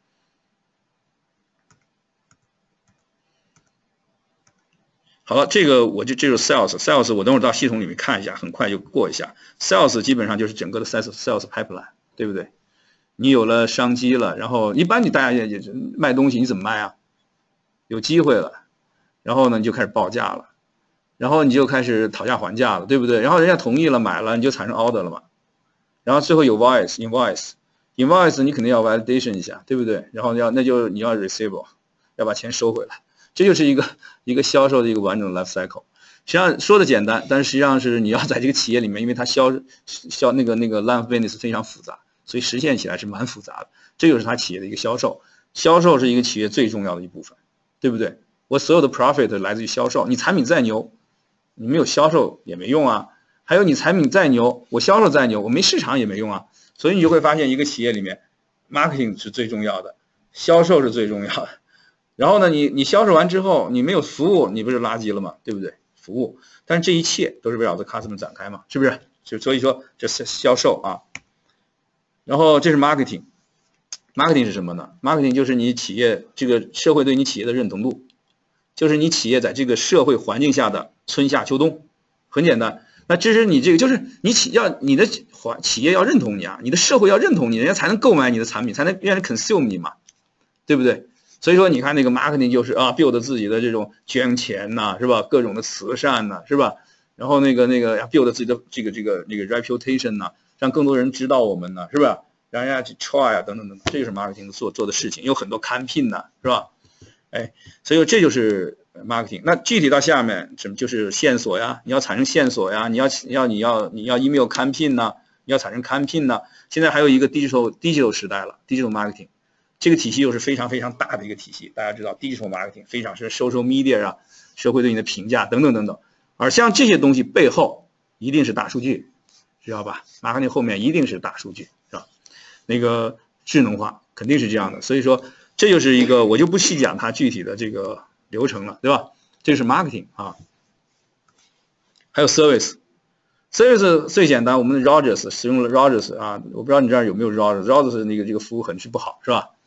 好了，这个这就是 sales， 我等会儿到系统里面看一下，很快就过一下。sales 基本上就是整个的 sales pipeline， 对不对？你有了商机了，然后一般大家也卖东西，你怎么卖啊？有机会了，然后呢你就开始报价了，然后你就开始讨价还价了，对不对？然后人家同意了买了，你就产生 order 了嘛。然后最后有 invoice 你肯定要 validation 一下，对不对？然后你要 receivable， 要把钱收回来。这就是一个销售的一个完整的 life cycle。实际上说的简单，但是实际上是你要在这个企业里面，因为它那个 line of business 非常复杂，所以实现起来是蛮复杂的。这就是它企业的一个销售，销售是一个企业最重要的一部分，对不对？我所有的 profit 来自于销售，你产品再牛，你没有销售也没用啊。还有你产品再牛，我销售再牛，我没市场也没用啊。所以你就会发现一个企业里面 ，marketing 是最重要的，销售是最重要的。然后呢，你销售完之后，你没有服务，你不是垃圾了吗？对不对？服务，但是这一切都是围绕着 customer 展开嘛，是不是？所以说这是销售啊。然后这是 marketing 是什么呢 ？marketing 就是你企业这个社会对你企业的认同度，就是你企业在这个社会环境下的春夏秋冬，很简单。那这是你这个，就是你的企业要认同你啊，你的社会要认同你，人家才能购买你的产品，才能愿意 consume 你嘛，对不对？所以说，你看那个 marketing 就是啊 ，build 自己的这种捐钱呐，是吧？各种的慈善呐，是吧？然后那个 build 自己的这个 reputation 呐，让更多人知道我们呢，是吧？让人家去 try 啊，等等等等，这就是 marketing 做的事情，有很多 campaign 呐，是吧？哎，所以这就是 marketing。那具体到下面，什么就是线索呀？你要产生线索呀，你要 email campaign 呐，你要产生 campaign 呐。现在还有一个 digital 时代了 ，digital marketing。这个体系又是非常非常大的一个体系，大家知道 digital marketing 非常是 social media 啊，社会对你的评价等等等等，而像这些东西背后一定是大数据，知道吧 ？marketing 后面一定是大数据，是吧？那个智能化肯定是这样的，所以说这就是一个，我就不细讲它具体的这个流程了，对吧？这是 marketing 啊，还有 service 最简单，我们的 Rogers 使用了 Rogers 啊，我不知道你这儿有没有 Rogers 那个这个服务很是不好，是吧？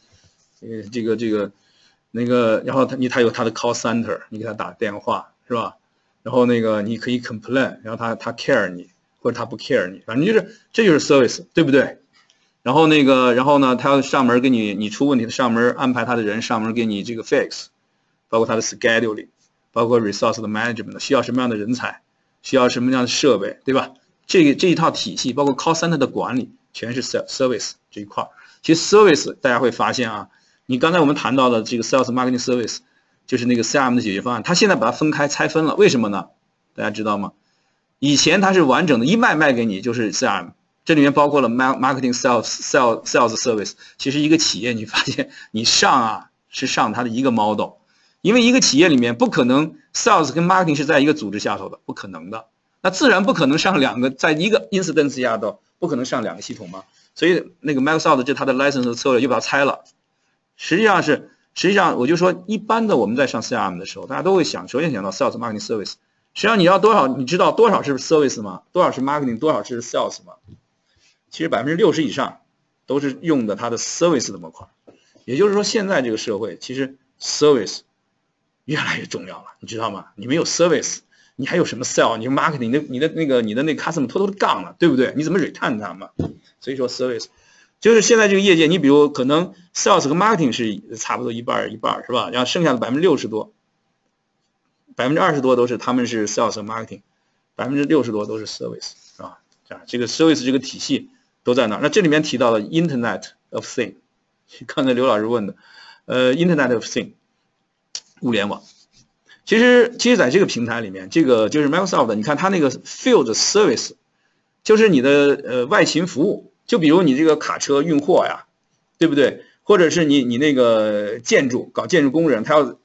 然后他有他的 call center， 你给他打电话是吧？然后那个你可以 complain， 然后他 care 你，或者他不 care 你，反正这就是 service， 对不对？ 然后呢，他要上门给你出问题的上门安排他的人上门给你这个 fix， 包括他的 scheduling， 包括 resource 的 management， 需要什么样的人才，需要什么样的设备，对吧？这一套体系，包括 call center 的管理，全是 service 这一块。其实 service 大家会发现啊，你刚才我们谈到的这个 sales marketing service， 就是那个 CRM 的解决方案，它现在把它分开拆分了，为什么呢？大家知道吗？以前它是完整的，一卖给你就是 CRM。这里面包括了 marketing sales service， 其实一个企业你发现你上啊是上它的一个 model， 因为一个企业里面不可能 sales 跟 marketing 是在一个组织下头的，不可能的，那自然不可能上两个，在一个 instance 下头不可能上两个系统嘛，所以那个 Microsoft 就它的 license 的策略就把它拆了。实际上我就说一般的我们在上 CRM 的时候，大家都会首先想到 sales marketing service， 实际上你知道多少是 service 吗？多少是 marketing， 多少是 sales 吗？其实60%以上都是用的它的 service 的模块，也就是说，现在这个社会其实 service 越来越重要了，你知道吗？你没有 service， 你还有什么 sell？ 你 marketing， 你的那个 customer 偷偷的杠了，对不对？你怎么 return 他们？所以说 service 就是现在这个业界，你比如可能 sales 和 marketing 是差不多一半是吧？然后剩下的60%多，20%多都是他们是 sales 和 marketing，60%多都是 service， 是吧？这个 service 这个体系都在那儿。那这里面提到了 Internet of Things， 刚才刘老师问的，Internet of Things， 物联网。其实在这个平台里面，这个就是 Microsoft， 你看它那个 Field Service， 就是你的外勤服务，就比如你这个卡车运货呀，对不对？或者是你那个搞建筑工人，他要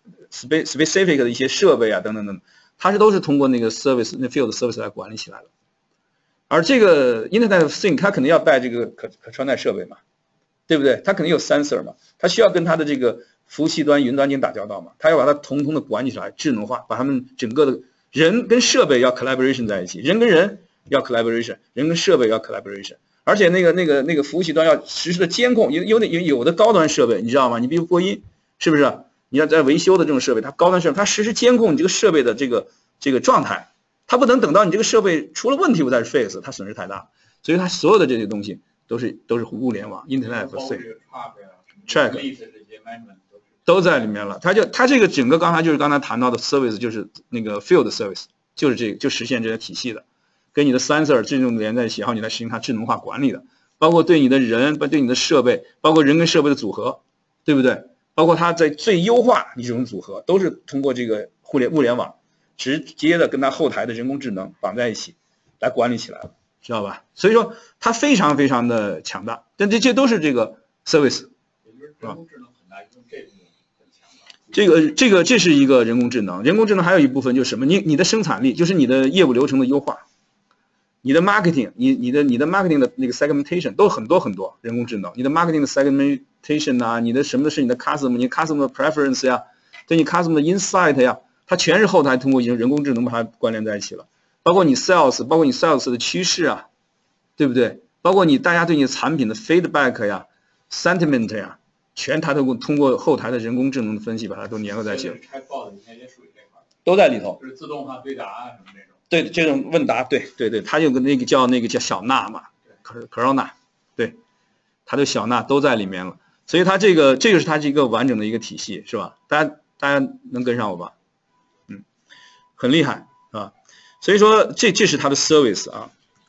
specific 的一些设备啊等等，它都是通过那个 service 那 Field Service 来管理起来的。而这个 Internet of Things 它肯定要带这个可穿戴设备嘛，对不对？它肯定有 sensor 嘛，它需要跟它的这个服务器端、云端进行打交道嘛，它要把它统统的管理起来，智能化，把它们整个的人跟设备要 collaboration 在一起，人跟人要 collaboration， 人跟设备要 collaboration， 而且那个服务器端要实时的监控，有的高端设备你知道吗？你比如播音，是不是？你要在维修的这种设备，它高端设备，它实时监控你这个设备的这个状态。它不能等到你这个设备出了问题我再 fix， 它损失太大，所以它所有的这些东西都是物联网 Internet of Things，track 都在里面了。它这个整个刚才谈到的 service 就是那个 field service， 就实现这些体系的，跟你的 sensor 这种连在一起，然后你来实行它智能化管理的，包括对你的人，对你的设备，包括人跟设备的组合，对不对？包括它在最优化你这种组合，都是通过这个物联网。直接的跟它后台的人工智能绑在一起来管理起来了，知道吧？所以说它非常非常的强大，但这些都是这个 service， 人工智能很大，用这部分很强大。 这是一个人工智能，人工智能还有一部分就是什么？你的生产力，就是你的业务流程的优化，你的 marketing， 你的 marketing 的那个 segmentation 都很多人工智能，你的 marketing 的 segmentation 啊，你的什么的是你的 customer， 你 customer preference 呀，对你 customer 的 insight 呀。它全是后台通过人工智能把它关联在一起了，包括你 sales， 包括你 sales 的趋势啊，对不对？包括大家对你产品的 feedback 呀、sentiment 呀，全它都通过后台的人工智能的分析把它都粘合在一起了。都在里头。 就是自动化对答啊什么那种。 对，这种问答，对，它有个那个叫小娜嘛 ，Corona， 对，它的小娜都在里面了，所以它这个是它一个完整的一个体系，是吧？大家能跟上我吧？很厉害啊，所以说这是它的 service 啊，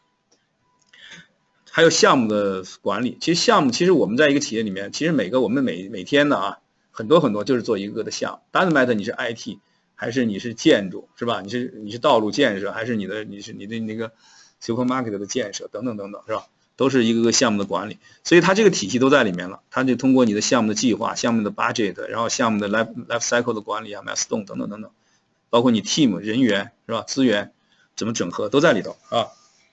还有项目的管理。其实我们在一个企业里面，其实我们每天的啊，很多就是做一个的项目。doesn't matter你是 IT 还是你是建筑，是吧？你是道路建设，还是你的那个 supermarket 的建设等等，是吧？都是一个项目的管理，所以它这个体系都在里面了。它就通过你的项目的计划、项目的 budget， 然后项目的 life cycle 的管理啊 ，milestone 等等。包括你 team 人员是吧？资源怎么整合都在里头啊。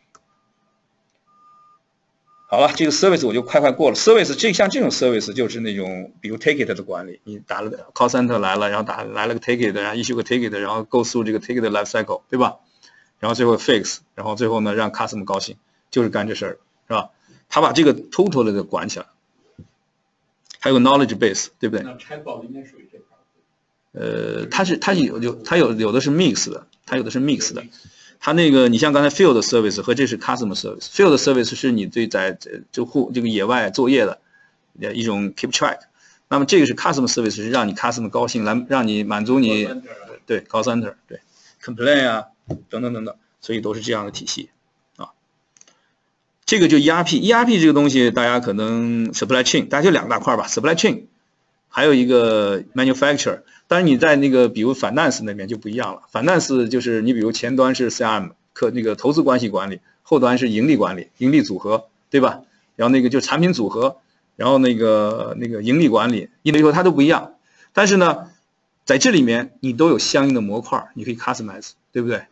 好了，这个 service 我就快过了。service 像这种 service 就是那种，比如 ticket 的管理，你打了 call center 来了，然后来了个 ticket， 然后 issue 个 ticket， 然后 go through 这个 ticket 的 life cycle， 对吧？然后最后 fix， 然后最后呢让 customer 高兴，就是干这事儿，是吧？他把这个 total 的管起来，还有个 knowledge base， 对不对？ 那 chatbot 应该属于这块。 它有的是 mix 的，它有的是 mix 的， 它那个你像刚才 field service 和这是 customer service，field service 是你对在这个野外作业的一种 keep track， 那么这个是 customer service 是让你 customer 高兴，来让你满足你对 call center 对 complain 啊等等等等，所以都是这样的体系啊。这个就 ERP 这个东西大家可能 supply chain 大家就两大块吧 supply chain， 还有一个 manufacturer。当然你在那个比如 finance 那边就不一样了 ，finance 就是你比如前端是 CRM 那个投资关系管理，后端是盈利管理、盈利组合，对吧？然后那个就产品组合，然后那个盈利管理，因为说它都不一样。但是呢，在这里面你都有相应的模块，你可以 customize， 对不对？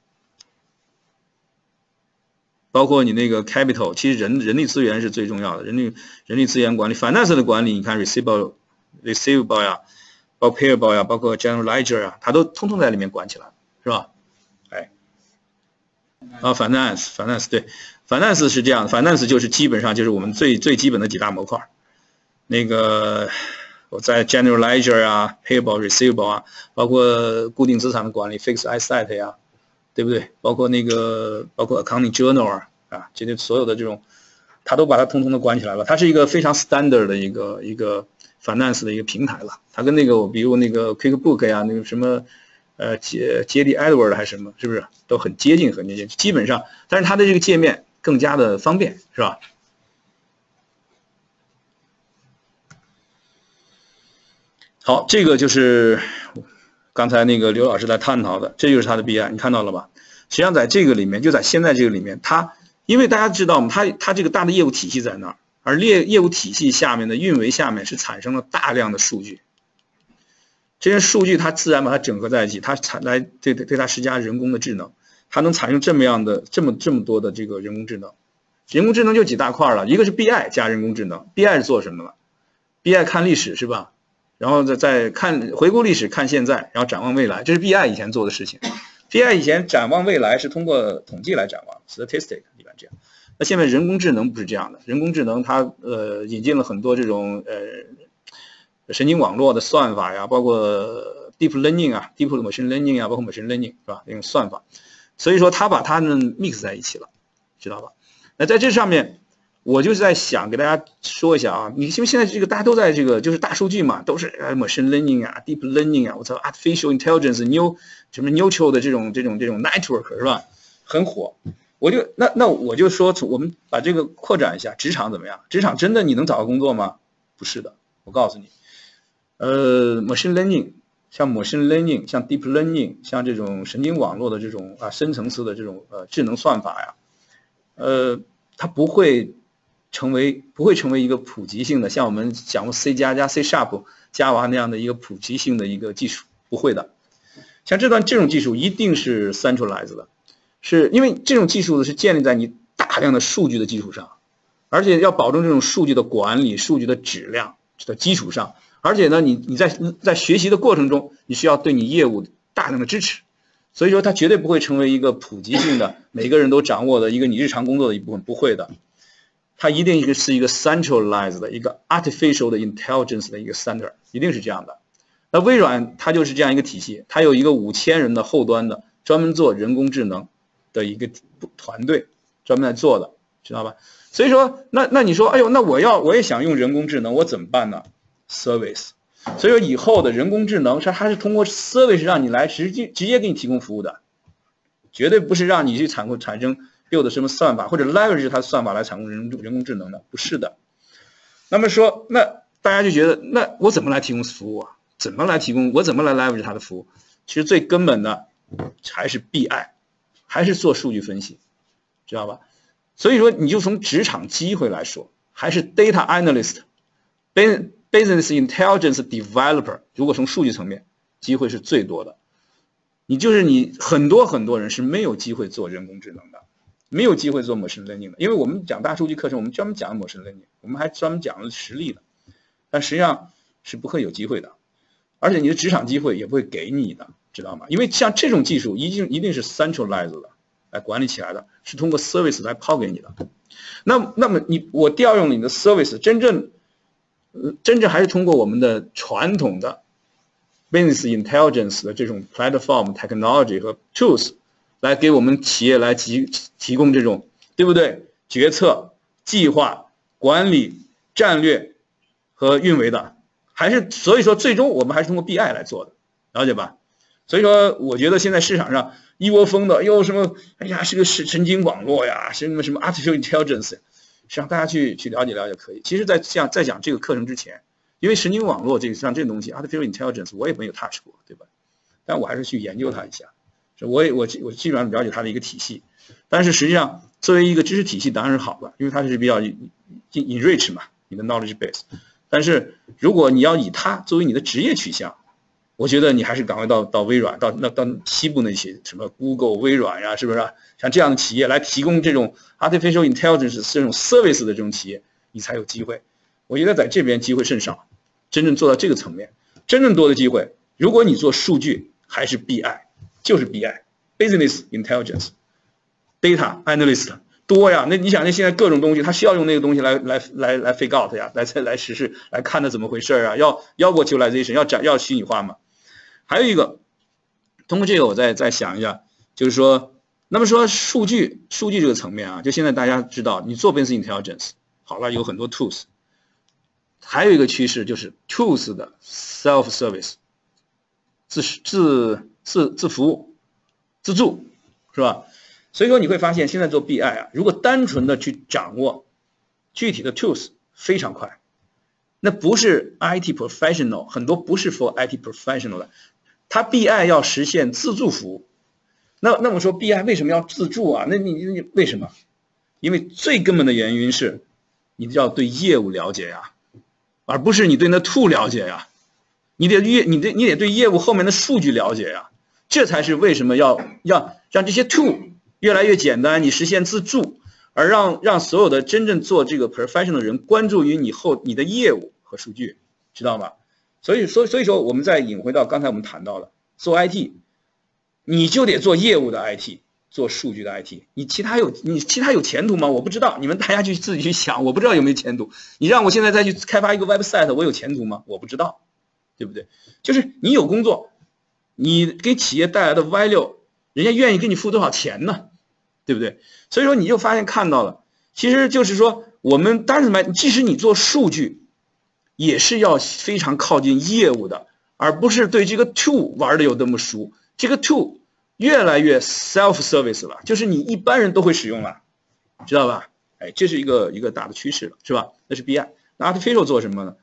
包括你那个 capital， 其实人力资源是最重要的，人力资源管理 ，finance 的管理，你看 receivable 呀。包括 payable 呀，包括 general ledger 啊，它都通通在里面管起来，是吧？哎，啊 ，finance 对 ，finance 是这样 ，finance 就是基本上就是我们最基本的几大模块。那个我在 general ledger 啊 ，payable、receivable 啊，包括固定资产的管理 fixed asset 呀，对不对？包括包括 accounting journal 啊，这些所有的这种，它都把它通通的管起来了。它是一个非常 standard 的一个 finance 的一个平台了，它跟比如那个 QuickBook 呀，那个什么杰里 Edward 还是什么，是不是都很接近，基本上，但是它的这个界面更加的方便，是吧？好，这个就是刚才那个刘老师在探讨的，这就是它的 BI， 你看到了吧？实际上在这个里面，就在现在这个里面，因为大家知道嘛，它这个大的业务体系在那儿。而业务体系下面的运维下面是产生了大量的数据，这些数据它自然把它整合在一起，它来对它施加人工的智能，它能产生这么多的这个人工智能。人工智能就几大块了，一个是 BI 加人工智能 ，BI 是做什么的 ？BI 看历史是吧？然后再回顾历史，看现在，然后展望未来，这是 BI 以前做的事情。BI 以前展望未来是通过统计来展望 ，statistic 一般这样。那现在人工智能不是这样的，人工智能它引进了很多这种神经网络的算法呀，包括 deep learning 啊 ，deep machine learning 啊，包括 machine learning 是吧？这种算法，所以说它把它们 mix 在一起了，知道吧？那在这上面，我就是在想给大家说一下啊，因为现在这个大家都在这个就是大数据嘛，都是machine learning 啊 ，deep learning 啊，我操 ，artificial intelligence什么 neutral 的这种 network 是吧？很火。那我就说，我们把这个扩展一下，职场怎么样？职场真的你能找到工作吗？不是的，我告诉你，machine learning， 像 machine learning， 像 deep learning， 像这种神经网络的这种深层次的这种智能算法呀，它不会成为一个普及性的，像我们讲过 C++、C#、Java 那样的一个普及性的一个技术，不会的。像这种技术一定是 centralized 的。是因为这种技术呢是建立在你大量的数据的基础上，而且要保证这种数据的管理、数据的质量的基础上，而且呢，你在学习的过程中，你需要对你业务大量的支持，所以说它绝对不会成为一个普及性的每个人都掌握的一个你日常工作的一部分，不会的，它一定是一个 centralized 的一个 artificial 的 intelligence 的一个 center， 一定是这样的。那微软它就是这样一个体系，它有一个5000人的后端的专门做人工智能的一个团队专门在做的，知道吧？所以说，那你说，哎呦，那我也想用人工智能，我怎么办呢 ？Service， 所以说以后的人工智能它是通过 service 让你来直接给你提供服务的，绝对不是让你去产生 build 什么算法或者 leverage 它的算法来产生人工智能的，不是的。那么说，那大家就觉得，那我怎么来提供服务啊？我怎么来 leverage 它的服务？其实最根本的还是 BI。还是做数据分析，知道吧？所以说，你就从职场机会来说，还是 data analyst、business intelligence developer， 如果从数据层面，机会是最多的。你很多人是没有机会做人工智能的，没有机会做 machine learning 的，因为我们讲大数据课程，我们专门讲 machine learning， 我们还专门讲了实例的，但实际上是不会有机会的，而且你的职场机会也不会给你的。知道吗？因为像这种技术一定是 centralized 的来管理起来的，是通过 service 来抛给你的。那么我调用你的 service， 真正还是通过我们的传统的 business intelligence 的这种 platform technology 和 tools 来给我们企业来提供这种，对不对？决策、计划、管理、战略和运维的，所以说最终我们还是通过 BI 来做的，了解吧？所以说我觉得现在市场上一窝蜂的又什么，哎呀是个神经网络呀，什么 artificial intelligence， 实际上大家去了解了解可以。其实在讲这个课程之前，因为神经网络像这个东西 artificial intelligence 我也没有 touch 过，对吧？但我还是去研究它一下，我基本上了解它的一个体系。但是实际上作为一个知识体系当然是好的，因为它是比较 enrich 嘛，你的 knowledge base。但是如果你要以它作为你的职业取向，我觉得你还是赶快到微软，到西部那些什么 Google、微软呀，是不是啊？像这样的企业来提供这种 artificial intelligence 这种 service 的这种企业，你才有机会。我觉得在这边机会甚少，真正做到这个层面，真正多的机会，如果你做数据还是 BI， 就是 BI，business intelligence。Data analyst 多呀，那你想那现在各种东西，它需要用那个东西来 figure out 呀，来实施，来看它怎么回事啊？要 virtualization， 要虚拟化嘛。还有一个，通过这个我再想一下，就是说，那么说数据这个层面啊，就现在大家知道，你做 business intelligence 好了，有很多 tools， 还有一个趋势就是 tools 的 self service， 自服务、自助，是吧？所以说你会发现现在做 BI 啊，如果单纯的去掌握具体的 tools 非常快，那不是 IT professional， 很多不是 for IT professional 的，它 BI 要实现自助服务。那么说 BI 为什么要自助啊？那你为什么？因为最根本的原因是你要对业务了解呀，而不是你对那 tool 了解呀，你得对业务后面的数据了解呀，这才是为什么要让这些 tool 越来越简单，你实现自助，而让所有的真正做这个 professional 的人关注于你的业务和数据，知道吗？所以说我们再引回到刚才我们谈到的，做 IT， 你就得做业务的 IT， 做数据的 IT， 你其他有前途吗？我不知道，你们大家去自己去想，我不知道有没有前途。你让我现在再去开发一个 website， 我有前途吗？我不知道，对不对？就是你有工作，你给企业带来的 value， 人家愿意给你付多少钱呢？对不对？所以说你就看到了，其实就是说我们当然即使你做数据，也是要非常靠近业务的，而不是对这个 tool 玩的有那么熟。这个 tool 越来越 self service 了，就是你一般人都会使用了，知道吧？哎，这是一个大的趋势了，是吧？那是 BI。那 artificial 做什么呢？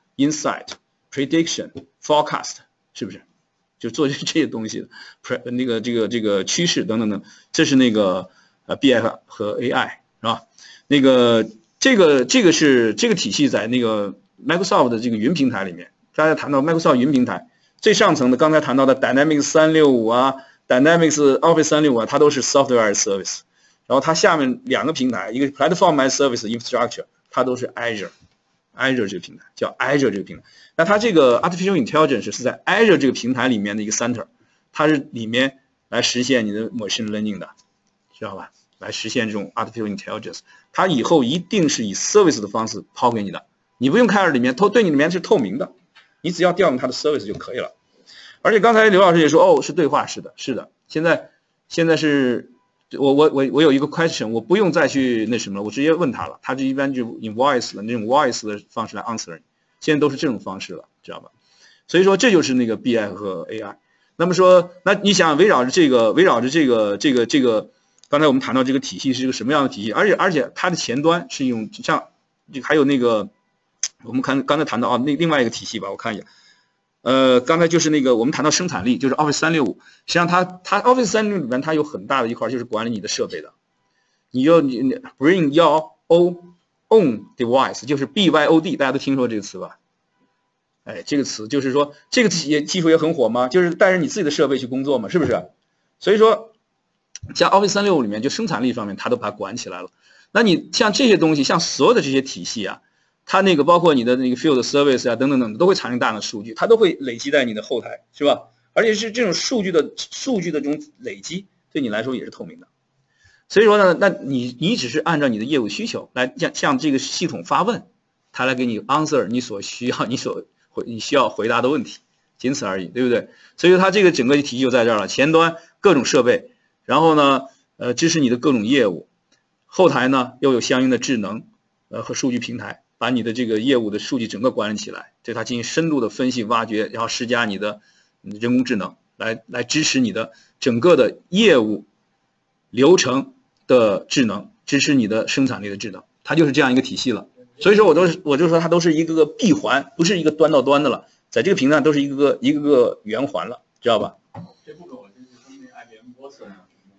Insight、prediction、forecast， 是不是？就做这些东西的，那个这个趋势等等等，这是那个BI 和 AI 是吧？那个这个是这个体系在那个 Microsoft 的这个云平台里面，大家谈到 Microsoft 云平台最上层的，刚才谈到的 Dynamics 365啊 ，Dynamics Office 365啊，它都是 Software as Service。然后它下面两个平台，一个 Platform as Service Infrastructure， 它都是 Azure 这个平台叫 Azure 这个平台。那它这个 Artificial Intelligence 是在 Azure 这个平台里面的一个 Center， 它是里面来实现你的 Machine Learning 的，知道吧？来实现这种 Artificial Intelligence， 它以后一定是以 Service 的方式抛给你的，你不用看里面对你里面是透明的，你只要调用它的 Service 就可以了。而且刚才刘老师也说，哦，是对话式的，是的，现在是我有一个 question， 我不用再去那什么了，我直接问他了，他就一般就 invoice 的那种 voice 的方式来 answer 你，现在都是这种方式了，知道吧？所以说这就是那个 BI 和 AI。那么说，那你想围绕着这个，刚才我们谈到这个体系是一个什么样的体系，而且它的前端是用像还有那个我们刚才谈到啊，另外一个体系吧，我看一下。刚才就是那个我们谈到生产力，就是 Office 365，实际上它 Office 365里面它有很大的一块就是管理你的设备的，你 bring your own device， 就是 BYOD， 大家都听说这个词吧？哎，这个词就是说这个技术也很火嘛，就是带着你自己的设备去工作嘛，是不是？所以说像 Office 365里面就生产力方面它都把它管起来了。那你像这些东西，像所有的这些体系啊，它那个包括你的那个 field service 啊等等等，都会产生大量的数据，它都会累积在你的后台，是吧？而且是这种数据的这种累积，对你来说也是透明的。所以说呢，那你只是按照你的业务需求来向这个系统发问，它来给你 answer 你需要回答的问题，仅此而已，对不对？所以它这个整个体系就在这儿了，前端各种设备然后呢，支持你的各种业务，后台呢又有相应的智能和数据平台，把你的这个业务的数据整个管理起来，对它进行深度的分析挖掘，然后施加你的人工智能来支持你的整个的业务流程的智能，支持你的生产力的智能，它就是这样一个体系了。所以说我就说它都是一个个闭环，不是一个端到端的了，在这个平台都是一个个圆环了，知道吧？ 这部分我真是跟那 IBM Watson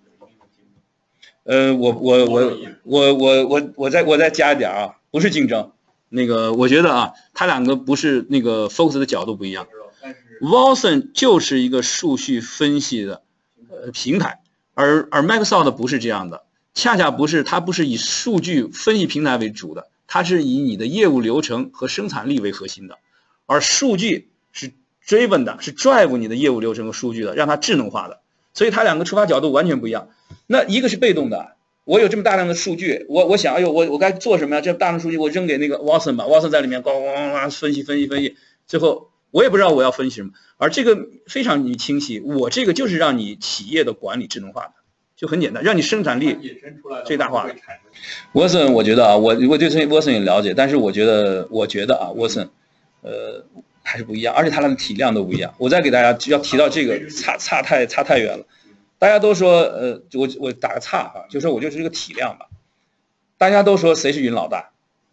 我再加一点啊，不是竞争。那个我觉得啊，它两个不是那个 focus 的角度不一样。Watson 就是一个数据分析的平台，而 Microsoft 不是这样的，恰恰不是，它不是以数据分析平台为主的，它是以你的业务流程和生产力为核心的，而数据是 driven 的，是 drive 你的业务流程和数据的，让它智能化的，所以它两个出发角度完全不一样。那一个是被动的，我有这么大量的数据，我想，哎呦，我该做什么呀？这大量数据我扔给那个 Watson 吧 ，Watson 在里面咣咣咣分析，最后我也不知道我要分析什么。而这个非常清晰，我这个就是让你企业的管理智能化的，就很简单，让你生产力最大化的。Watson 我觉得啊，我对这 Watson 也了解，但是我觉得啊 Watson 还是不一样，而且它的体量都不一样。我再给大家要提到这个差太远了。大家都说我打个岔哈，就说我就是这个体量吧。大家都说谁是云老大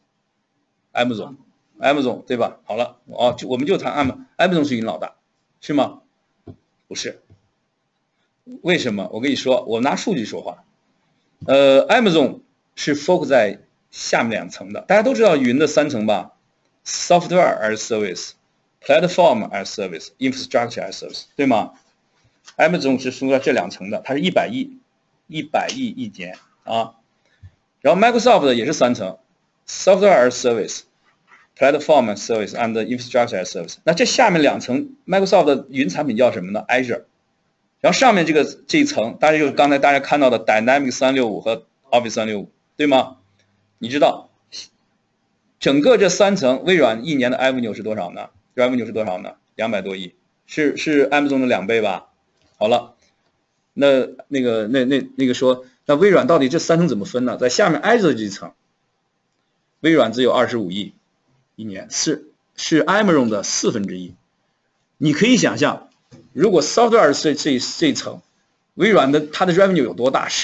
？Amazon 对吧？好了，我们就谈 Amazon 是云老大，是吗？不是。为什么？我跟你说，我拿数据说话。Amazon 是 focus 在下面两层的，大家都知道云的三层吧 ？Software as Service、Platform as Service、Infrastructure as Service， 对吗？Amazon 是属于这两层的，它是100亿一年啊。然后 Microsoft 也是三层 ，Software as Service、Platform as Service and Infrastructure as Service。那这下面两层 Microsoft 的云产品叫什么呢 ？Azure。然后上面这一层，大概就是刚才大家看到的 Dynamics 365和 Office 365，对吗？你知道整个这三层，微软一年的 revenue 是多少呢 ？revenue 是多少呢？200多亿，是 Amazon 的2倍吧？好了，那个说，那微软到底这三层怎么分呢？在下面 Azure 这一层，微软只有25亿一年，是 Amazon 的1/4。你可以想象，如果 Software 这一层，微软的它的 revenue 有多大？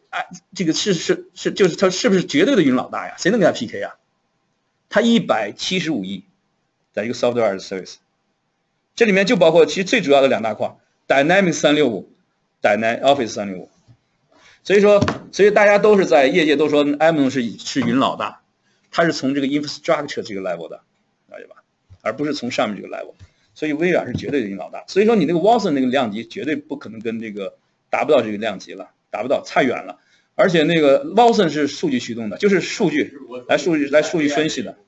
就是它是不是绝对的云老大呀？谁能跟它 PK 啊？它175亿，在一个 Software as Service， 这里面就包括其实最主要的两大块。Dynamics 365、Office 365，所以大家都是在业界都说 Amazon 是云老大，它是从这个 infrastructure 这个 level 的，了解吧？而不是从上面这个 level。所以微软是绝对的云老大。所以说你那个 Watson 那个量级绝对不可能跟这个达不到这个量级了，达不到，差远了。而且那个 Watson 是数据驱动的，就是数据分析的，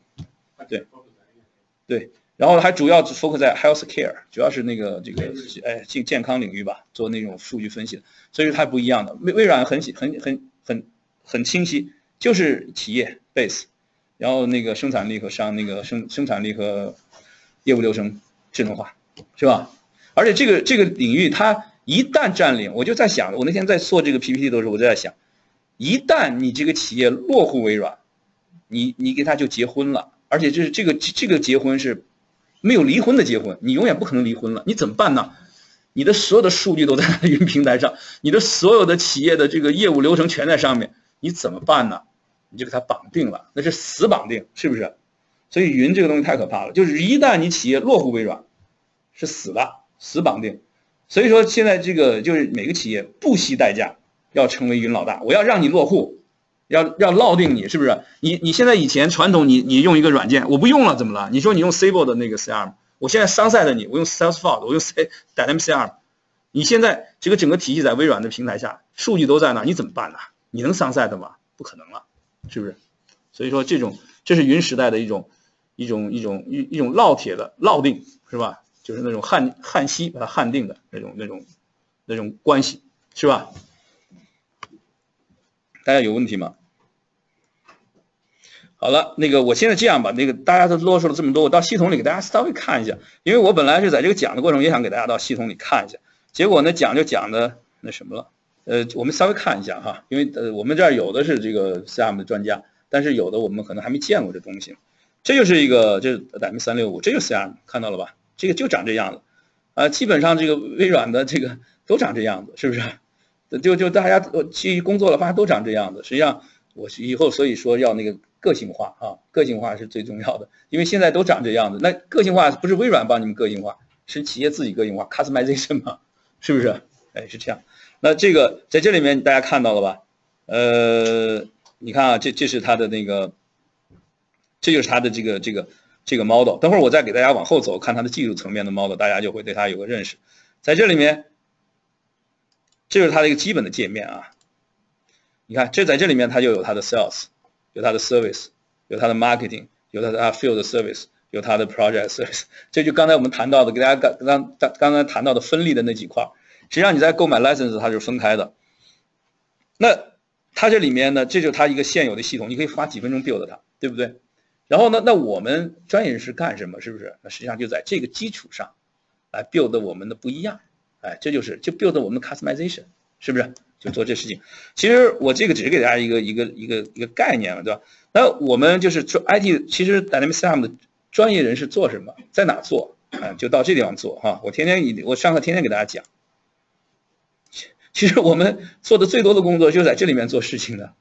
对。然后还主要 focus 在 healthcare， 主要是健康领域吧，做那种数据分析的，所以它不一样的。微软很清晰，就是企业 base， 然后那个生产力和生产力和业务流程智能化，是吧？而且这个领域它一旦占领，我就在想，我那天在做这个 PPT 的时候，我就在想，一旦你这个企业落户微软，你跟他就结婚了，而且这个结婚是没有离婚的结婚，你永远不可能离婚了，你怎么办呢？你的所有的数据都在云平台上，你的所有的企业的这个业务流程全在上面，你怎么办呢？你就给它绑定了，那是死绑定，是不是？所以云这个东西太可怕了，就是一旦你企业落户微软，是死的，死绑定。所以说现在这个就是每个企业不惜代价要成为云老大，我要让你落户，要烙定你，是不是？你现在以前传统你用一个软件，我不用了怎么了？你说你用 Siebel 的那个 CRM， 我现在Sunset你，我用 Salesforce， 我用 Dynamics CRM， 你现在这个整个体系在微软的平台下，数据都在那，你怎么办呢？你能Sunset吗？不可能了，是不是？所以说这是云时代的一种烙铁的烙定，是吧？就是那种焊锡把它焊定的那种关系，是吧？大家有问题吗？好了，那个我现在这样吧，那个大家都啰嗦了这么多，我到系统里给大家稍微看一下，因为我本来是在这个讲的过程也想给大家到系统里看一下，结果呢讲的那什么了， 我们稍微看一下哈，因为我们这儿有的是这个 SIAM 的专家，但是有的我们可能还没见过这东西。这就是一个，这是 Dynamics 365，这就是 SIAM， 看到了吧？这个就长这样子，基本上这个微软的这个都长这样子，是不是？就大家去工作了，发现都长这样子。实际上，我以后所以说要那个个性化啊，个性化是最重要的，因为现在都长这样子。那个性化不是微软帮你们个性化，是企业自己个性化 ，customization 嘛，是不是？哎，是这样。那这个在这里面大家看到了吧？你看啊，这是它的那个，这就是它的这个 model。等会儿我再给大家往后走，看它的技术层面的 model， 大家就会对它有个认识。在这里面。这就是它的一个基本的界面啊，你看，这在这里面它就有它的 sales， 有它的 service， 有它的 marketing， 有它的 field service， 有它的 project service， 这就刚才我们谈到的，给大家刚才谈到的分立的那几块，实际上你在购买 license 它是分开的。那它这里面呢，这就是它一个现有的系统，你可以花几分钟 build 它，对不对？然后呢，那我们专业人士干什么？是不是？那实际上就在这个基础上来 build 我们的不一样。哎，这就 build 我们的 customization， 是不是？就做这事情。其实我这个只是给大家一个概念了，对吧？那我们就是做 IT， 其实 Dynamics SIAM 的专业人士做什么，在哪做？就到这地方做哈。我上课天天给大家讲。其实我们做的最多的工作就在这里面做事情的。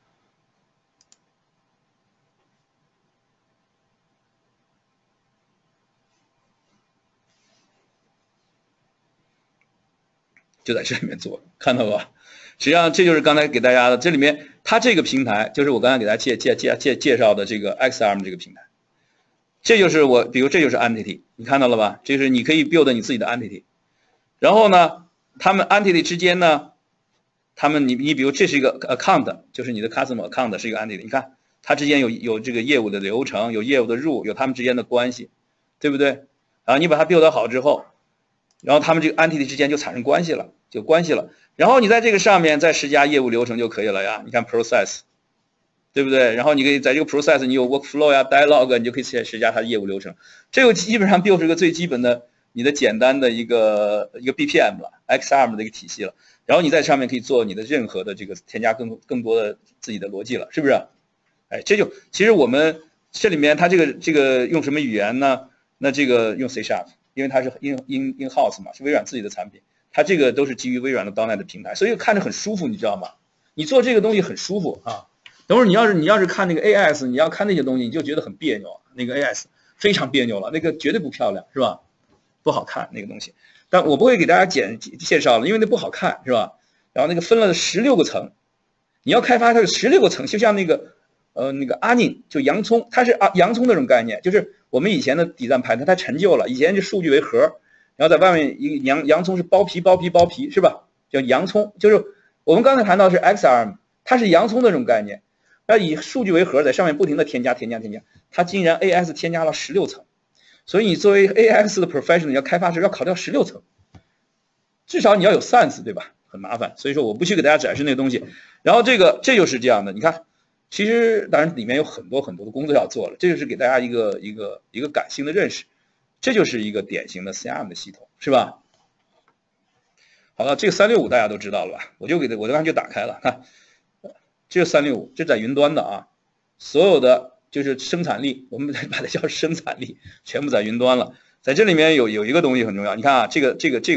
就在这里面做，看到吧？实际上这就是刚才给大家的，这里面它这个平台就是我刚才给大家介绍的这个 XARM 这个平台，这就是比如这就是 entity， 你看到了吧？这是你可以 build 你自己的 entity， 然后呢，他们 entity 之间呢，你比如这是一个 account， 就是你的 customer account 是一个 entity， 你看它之间有这个业务的流程，有业务的入，有他们之间的关系，对不对？然后你把它 build 好之后。然后他们这个 entity 之间就产生关系了，然后你在这个上面再施加业务流程就可以了呀。你看 process， 对不对？然后你可以在这个 process 你有 workflow 呀 dialog， 你就可以施加它的业务流程。这个基本上 build 是个最基本的你的简单的一个 BPM 了 ，XARM 的一个体系了。然后你在上面可以做你的任何的这个添加更多的自己的逻辑了，是不是？哎，其实我们这里面它这个用什么语言呢？那这个用 C#。因为它是 in house 嘛，是微软自己的产品，它这个都是基于微软的 .NET 的平台，所以看着很舒服，你知道吗？你做这个东西很舒服啊。等会儿你要是看那个 AS， 你要看那些东西，你就觉得很别扭，那个 AS 非常别扭了，那个绝对不漂亮，是吧？不好看那个东西，但我不会给大家介绍了，因为那不好看，是吧？然后那个分了16个层，你要开发它有16个层，就像那个onion 就洋葱，它是洋葱那种概念，就是我们以前的底站排它陈旧了，以前就数据为核，然后在外面一个洋葱是包皮，是吧？叫洋葱，就是我们刚才谈到是 XARM， 它是洋葱那种概念，那以数据为核，在上面不停的添加，它竟然 AS 添加了16层，所以你作为 AX 的 professional 要开发时要考掉16层，至少你要有 sense， 对吧？很麻烦，所以说我不去给大家展示那个东西。然后这就是这样的，你看。其实当然里面有很多的工作要做了，这就是给大家一个感性的认识，这就是一个典型的 SIAM 的系统，是吧？好了，这个365大家都知道了吧？我刚才就打开了，看，这是365，这在云端的啊，所有的就是生产力，我们把它叫生产力，全部在云端了。在这里面有一个东西很重要，你看啊，这个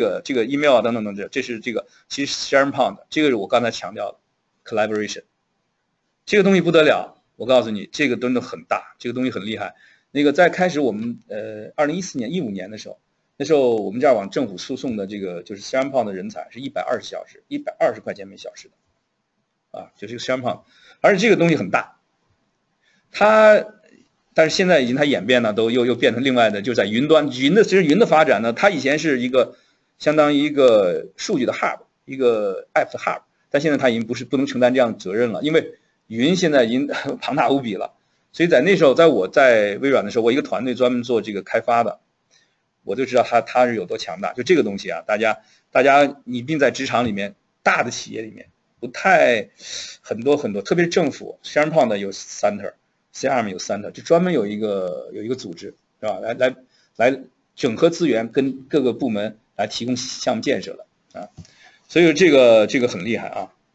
email 等等，这是其实 SharePoint， 这个是我刚才强调的 collaboration。这个东西不得了，我告诉你，这个真的很大，这个东西很厉害。那个在开始我们2014年、15年的时候，那时候我们这儿往政府输送的这个就是 SharePoint 的人才是120小时，120块钱每小时的，啊，就是 SharePoint， 而且这个东西很大，但是现在已经它演变呢，都又变成另外的，就在云端，其实云的发展呢，它以前是一个相当于一个数据的 hub， 一个 app 的 hub， 但现在它已经不能承担这样的责任了，因为云现在已经庞大无比了，所以在那时候，在我在微软的时候，我一个团队专门做这个开发的，我就知道它是有多强大。就这个东西啊，大家你并在职场里面，大的企业里面不太很多，特别是政府 ，SharePoint 有 Center，CRM 有 Center， 就专门有一个组织，是吧？来整合资源，跟各个部门来提供项目建设的啊。所以这个很厉害啊。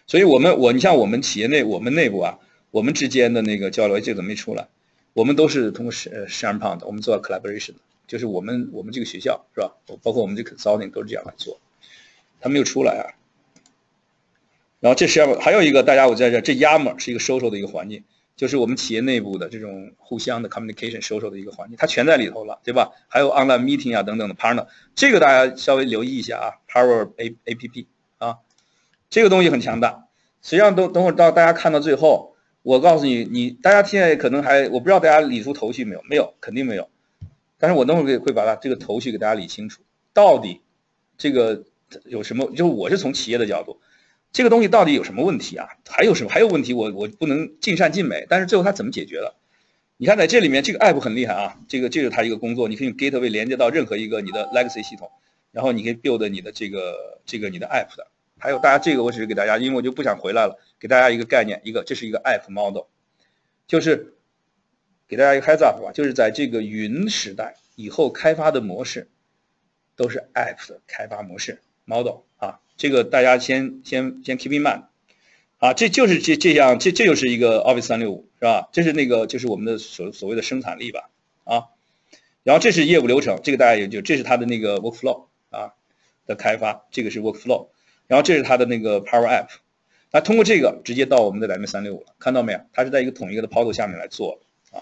所以你像我们企业我们内部啊，我们之间的那个交流，这怎么没出来？我们都是通过SharePoint，我们做 collaboration， 就是我们这个学校是吧？包括我们这个 consulting 都是这样来做，它没有出来啊。然后这还有一个大家我在这 Yammer 是一个 social 的一个环境，就是我们企业内部的这种互相的 communication social 的一个环境，它全在里头了，对吧？还有 online meeting 啊等等的 partner， 这个大家稍微留意一下啊 ，Power APP 啊，这个东西很强大。实际上等会儿到大家看到最后，我告诉你大家现在可能我不知道大家理出头绪没有？没有，肯定没有。但是我等会儿会把这个头绪给大家理清楚，到底这个有什么？就是我是从企业的角度。这个东西到底有什么问题啊？还有什么？还有问题我不能尽善尽美，但是最后它怎么解决了？你看在这里面，这个 app 很厉害啊，这是它一个工作，你可以用 gateway 连接到任何一个你的 legacy 系统，然后你可以 build 你的这个你的 app 的。还有大家这个我只是给大家，因为我就不想回来了，给大家一个概念，这是一个 app model， 就是给大家一个 heads up 吧，就是在这个云时代以后开发的模式都是 app 的开发模式 model 啊。这个大家先 keep in mind 啊，这就是这样，这就是一个 Office 365是吧？这是就是我们的所谓的生产力吧啊。然后这是业务流程，这个大家这是它的那个 workflow 啊的开发，这个是 workflow。然后这是它的那个 Power App， 那通过这个直接到我们的Dynamics 365了，看到没有？它是在一个统一的 portal 下面来做的啊。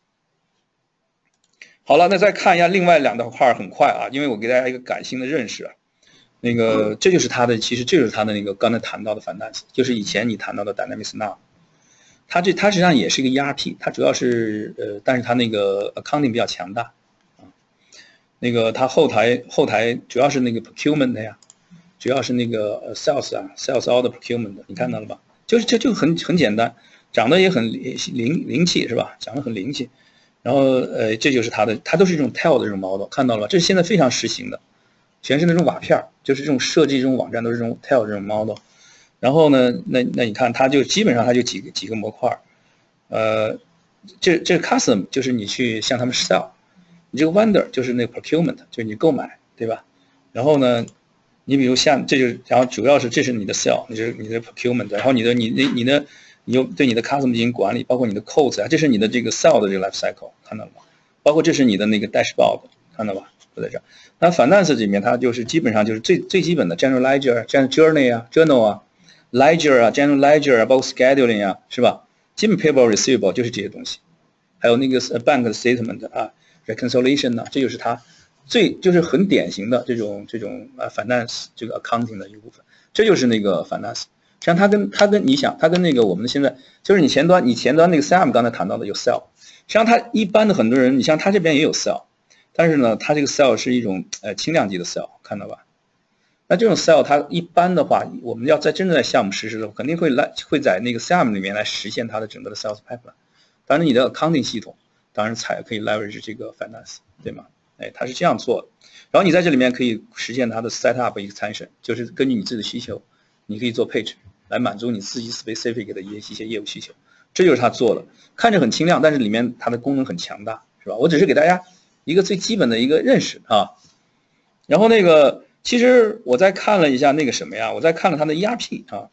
好了，那再看一下另外2大块，很快啊，因为我给大家一个感性的认识啊。这就是它的，其实这就是它的那个刚才谈到的 Finance， 就是以前你谈到的 Dynamics Now， 它实际上也是一个 ERP， 它主要是但是它那个 accounting 比较强大啊。它后台主要是那个 procurement 呀，主要是那个sales 啊 ，sales order procurement， 你看到了吧？就很简单，长得也很灵气是吧？长得很灵气。然后这就是它都是这种 tile 的这种 model， 看到了吧？这是现在非常实行的。全是那种瓦片，就是这种设计这种网站都是这种 tile 这种 model， 然后呢，那你看它就基本上它就几个模块，这 custom 就是你去向他们 sell， 你这个 vendor 就是那个 procurement 就是你购买，对吧？然后呢，你比如像然后主要是这是你的 sell， 你的 procurement， 然后你又对你的 custom 进行管理，包括你的 codes 啊，这是你的这个 sell 的这个 life cycle， 看到了吗？包括这是你的那个 dashboard， 看到吧？都在这儿。那 Finance 里面它就是基本上就是最基本的 General Ledger、General Journey 啊、Journal 啊、Ledger 啊、General Ledger 啊，包括 Scheduling 啊，是吧？基本 Payable Receivable 就是这些东西，还有那个 Bank Statement 啊、Reconciliation 啊，这就是它就是很典型的这种Finance 这个 Accounting 的一部分，这就是那个 Finance。像它跟你想，它跟那个我们现在就是你前端那个 Sam 刚才谈到的有 Sell， 实际上它一般的很多人，你像它这边也有 Sell。但是呢，它这个 sell 是一种轻量级的 sell， 看到吧？那这种 sell 它一般的话，我们要真正在项目实施的时候，肯定会在那个 SAM 里面来实现它的整个的 sales pipeline。当然，你的 accounting 系统当然可以 leverage 这个 finance， 对吗？它是这样做的。然后你在这里面可以实现它的 set up extension， 就是根据你自己的需求，你可以做配置来满足你自己 specific 的一些业务需求。这就是它做的，看着很轻量，但是里面它的功能很强大，是吧？我只是给大家一个最基本的一个认识啊，然后其实我再看了一下那个什么呀，我再看了它的 ERP 啊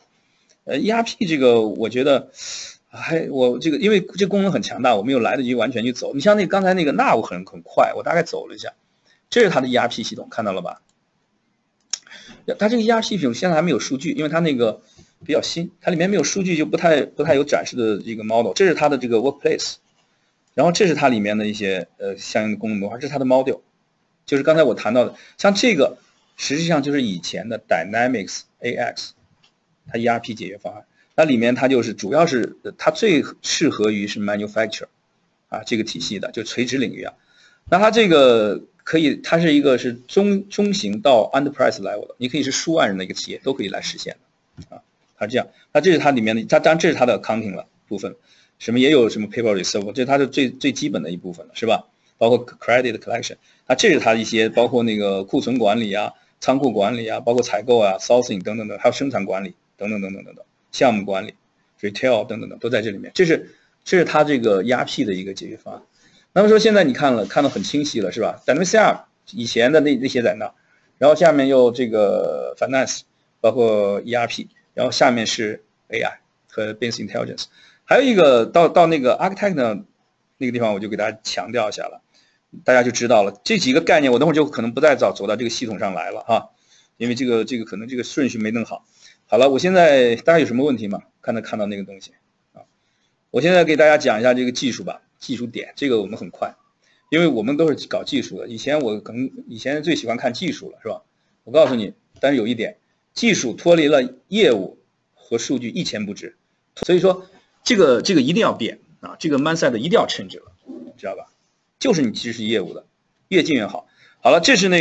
，ERP 这个我觉得，我这个因为这功能很强大，我没有来得及完全去走。你像刚才那个 Now 很快，我大概走了一下，这是它的 ERP 系统，看到了吧？它这个 ERP 系统现在还没有数据，因为它那个比较新，它里面没有数据，就不太有展示的这个 model。这是它的这个 Workplace。然后这是它里面的一些相应的功能模块，这是它的 model， 就是刚才我谈到的，像这个实际上就是以前的 Dynamics AX， 它 ERP 解决方案，那里面它就是主要是它最适合于是 manufacture 啊这个体系的，就垂直领域啊。那它这个它是一个是中型到 enterprise level 的，你可以是数万人的一个企业都可以来实现的啊，它是这样。那这是它里面的，当然这是它的 accounting 了部分。什么也有什么 payable receivable， 这是它的最基本的一部分了，是吧？包括 credit collection， 这是它一些包括那个库存管理啊、仓库管理啊、包括采购啊、sourcing 等等等，还有生产管理等等，项目管理、retail 等等都在这里面。这是它这个 ERP 的一个解决方案。那么说现在你看得很清晰了，是吧？ Dynamics CRM 以前的那些在那，然后下面又这个 finance， 包括 ERP， 然后下面是 AI 和 Business Intelligence， 还有一个到那个 Architect 呢那个地方我就给大家强调一下了，大家就知道了这几个概念，我等会儿就可能不再走到这个系统上来了哈，因为这个可能这个顺序没弄好。好了，我现在大家有什么问题吗？看到那个东西啊，我现在给大家讲一下这个技术吧，技术点，这个我们很快，因为我们都是搞技术的，以前最喜欢看技术了，是吧？我告诉你，但是有一点，技术脱离了业务和数据一钱不值，所以说这个一定要变啊，这个 mindset 一定要change了，知道吧？就是你其实是业务的，越近越好。好了，这是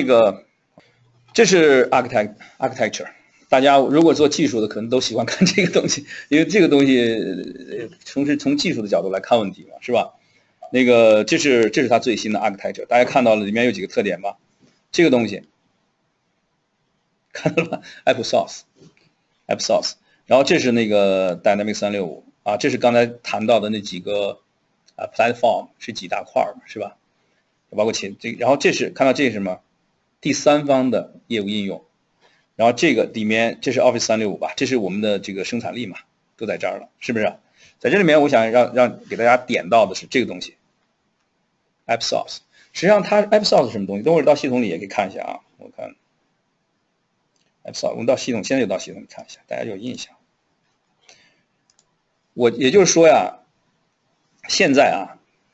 architecture。大家如果做技术的，可能都喜欢看这个东西，因为这个东西从技术的角度来看问题嘛，是吧？这是它最新的 architecture， 大家看到了里面有几个特点吧？这个东西看到了吧 ？App Source， 然后这是那个 Dynamics 365啊，这是刚才谈到的那几个platform 是几大块嘛，是吧？包括然后看到这是什么？第三方的业务应用。然后这个里面，这是 Office 365吧，这是我们的这个生产力嘛，都在这儿了，是不是？在这里面，我想让给大家点到的是这个东西 ，App Source。实际上，它 App Source 是什么东西？等会儿到系统里也可以看一下啊。我看 App Source， 我们到系统，现在就到系统里看一下，大家有印象。也就是说呀，现在啊，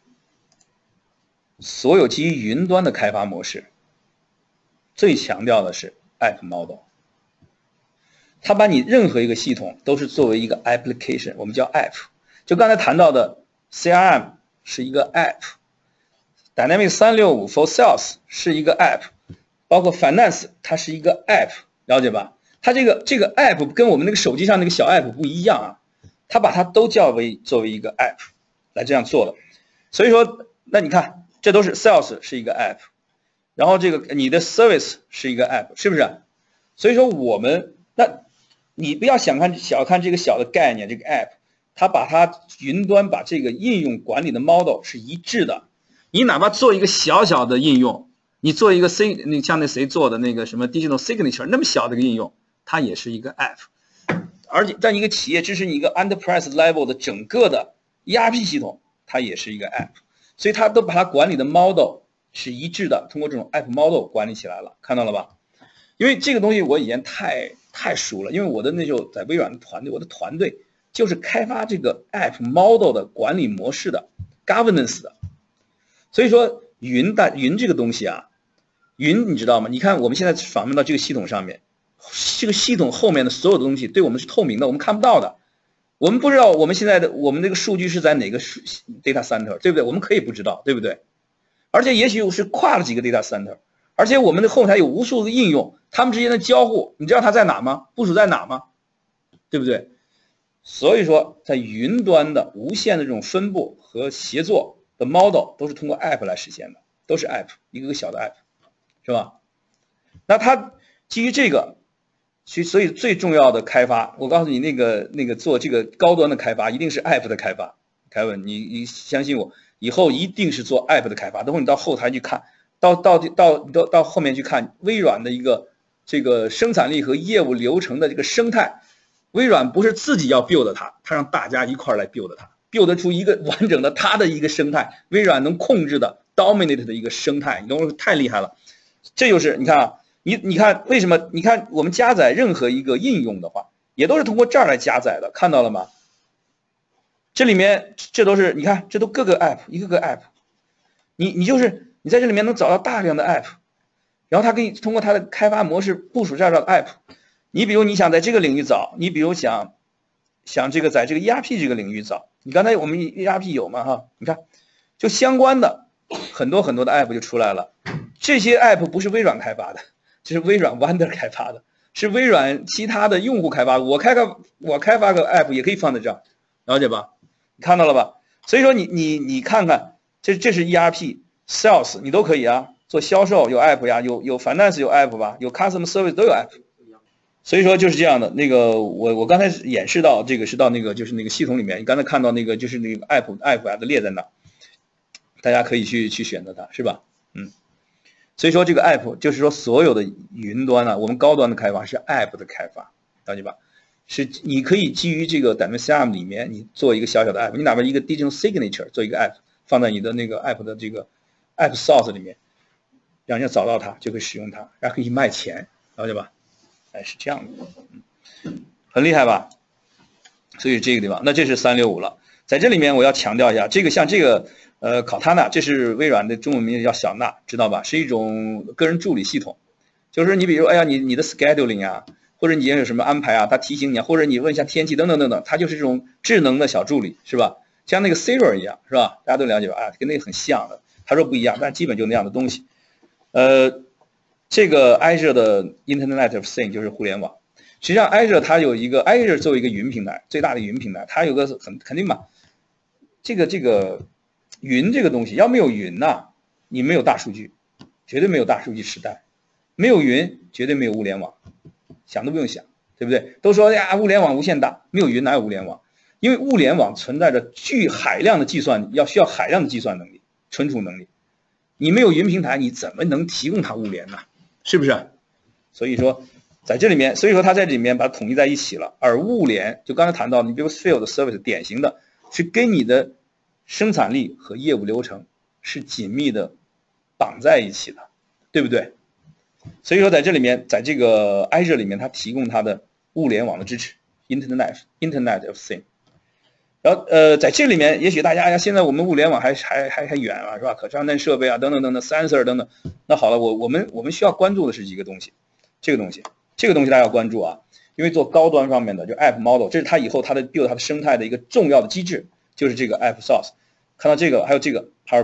所有基于云端的开发模式，最强调的是 App Model。它把你任何一个系统都是作为一个 application， 我们叫 app。就刚才谈到的 CRM 是一个 app，Dynamics 365 for Sales 是一个 app， 包括 Finance 它是一个 app， 了解吧？它这个 app 跟我们那个手机上那个小 app 不一样啊，它把它都作为一个 app 来这样做的。所以说，那你看，这都是 Sales 是一个 app， 然后你的 Service 是一个 app， 是不是？所以说你不要小看这个小的概念，这个 app， 它把它云端把这个应用管理的 model 是一致的。你哪怕做一个小小的应用，你做一个像那谁做的那个什么 digital signature 那么小的一个应用，它也是一个 app。而且在一个企业支持你一个 enterprise level 的整个的 ERP 系统，它也是一个 app。所以它都把它管理的 model 是一致的，通过这种 app model 管理起来了，看到了吧？因为这个东西我以前太熟了，因为我的那时候在微软的团队，我的团队就是开发这个 App Model 的管理模式的 Governance 的，所以说云这个东西啊，云你知道吗？你看我们现在访问到这个系统上面，这个系统后面的所有的东西对我们是透明的，我们看不到的，我们不知道我们这个数据是在哪个 data center， 对不对？我们可以不知道，对不对？而且也许是跨了几个 data center。而且我们的后台有无数的应用，它们之间的交互，你知道它在哪吗？部署在哪吗？对不对？所以说，在云端的无限的这种分布和协作的 model 都是通过 app 来实现的，都是 app， 一个个小的 app， 是吧？那它基于这个，所以最重要的开发，我告诉你，那个做这个高端的开发，一定是 app 的开发。凯文，你相信我，以后一定是做 app 的开发。等会你到后台去看。到后面去看微软的一个这个生产力和业务流程的这个生态，微软不是自己要 build 它让大家一块来 build 它 ，build 出一个完整的它的一个生态，微软能控制的 dominate 的一个生态，你懂吗？太厉害了。这就是你看啊，你看为什么？你看我们加载任何一个应用的话，也都是通过这儿来加载的，看到了吗？这里面这都是你看，这都各个 app， 一个个 app， 你在这里面能找到大量的 app， 然后它可以通过它的开发模式部署这样的 app。你比如你想在这个领域找，你比如想这个在这个 ERP 这个领域找，你刚才我们 ERP 有嘛哈？你看就相关的很多的 app 就出来了。这些 app 不是微软开发的，这是微软 Wonder 开发的，是微软其他的用户开发的。我开发个 app 也可以放在这儿，了解吧？你看到了吧？所以说你看看，这是 ERP。Sales 你都可以啊，做销售有 app 呀，有 finance 有 app 吧，有 customer service 都有 app， 所以说就是这样的。我刚才演示到这个是到就是那个系统里面，你刚才看到就是那个 app 啊都列在那，大家可以去选择它，是吧？所以说这个 app 就是说所有的云端啊，我们高端的开发是 app 的开发，了解吧？ 是你可以基于这个 Dynamic CRM 里面，你做一个小小的 app， 你哪怕一个 digital signature 做一个 app， 放在你的那个 app 的这个 app source 里面，让人家找到它就可以使用它，然后可以卖钱，了解吧？哎，是这样的，很厉害吧？所以这个地方，那这是365了。在这里面我要强调一下，这个像这个Cortana， 这是微软的中文名字叫小娜，知道吧？是一种个人助理系统，就是你比如哎呀你的 scheduling 啊。或者你有什么安排啊，它提醒你啊，或者你问一下天气等等等等，它就是这种智能的小助理，是吧？像那个 Siri 一样，是吧？大家都了解吧？啊，跟那个很像的。他说不一样，但基本就那样的东西。这个 Azure 的 Internet of Things 就是互联网。实际上 Azure 它有一个 Azure 作为一个云平台，最大的云平台，它有个肯定嘛，这个云这个东西要没有云呐，你没有大数据，绝对没有大数据时代，没有云绝对没有物联网。想都不用想，对不对？都说呀，物联网无限大，没有云哪有物联网？因为物联网存在着海量的计算，需要海量的计算能力、存储能力。你没有云平台，你怎么能提供它物联呢？是不是？所以说，在这里面，所以说它在里面把它统一在一起了。而物联，就刚才谈到，你比如 Field Service 典型的是跟你的生产力和业务流程是紧密的绑在一起的，对不对？所以说，在这里面，在这个 Azure 里面，它提供它的物联网的支持 ，Internet of Things。然后在这里面，也许大家呀，现在我们物联网还远啊，是吧？可穿戴设备啊，等等等等 ，sensor 等等。那好了，我们需要关注的是几个东西，这个东西大家要关注啊，因为做高端方面的，就 App Model， 这是它以后它的 build 它的生态的一个重要的机制，就是这个 App Source。看到这个，还有这个 Power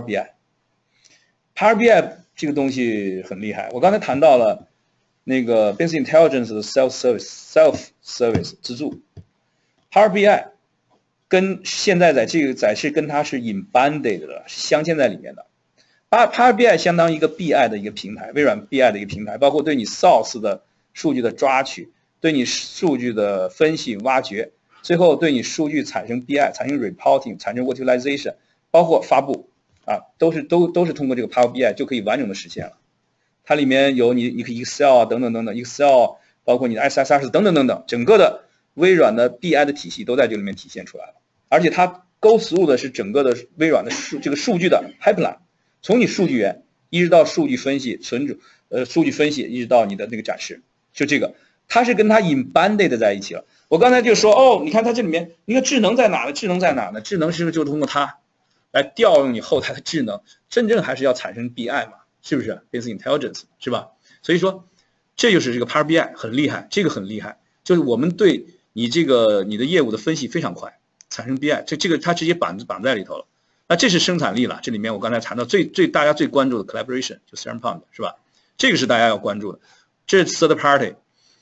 BI。Power BI 这个东西很厉害，我刚才谈到了那个 Business Intelligence 的 Self Service 自助 ，Power BI 跟现在是跟它是 embedded 的，镶嵌在里面的。Power BI 相当于一个 BI 的一个平台，微软 BI 的一个平台，包括对你 source 的数据的抓取，对你数据的分析挖掘，最后对你数据产生 BI， 产生 reporting， 产生 visualization， 包括发布。啊，都是通过这个 Power BI 就可以完整的实现了。它里面有你可以 Excel 啊等等等等 ，Excel 包括你的 SSRS 等等等等，整个的微软的 BI 的体系都在这里面体现出来了。而且它 go through 的是整个的微软的这个数据的 pipeline， 从你数据源一直到数据分析、数据分析，一直到你的那个展示，就这个，它是跟它 embedded 在一起了。我刚才就说哦，你看它这里面，你看智能在哪呢？智能在哪呢？智能是不是就通过它？来调用你后台的智能，真正还是要产生 BI 嘛，是不是 ？Business Intelligence 是吧？所以说，这就是这个 Power BI 很厉害，这个很厉害，就是我们对你的业务的分析非常快，产生 BI， 这个它直接绑在里头了。那这是生产力了，这里面我刚才谈到大家最关注的 collaboration 就 CRM Pound 是吧？这个是大家要关注的，这是 third party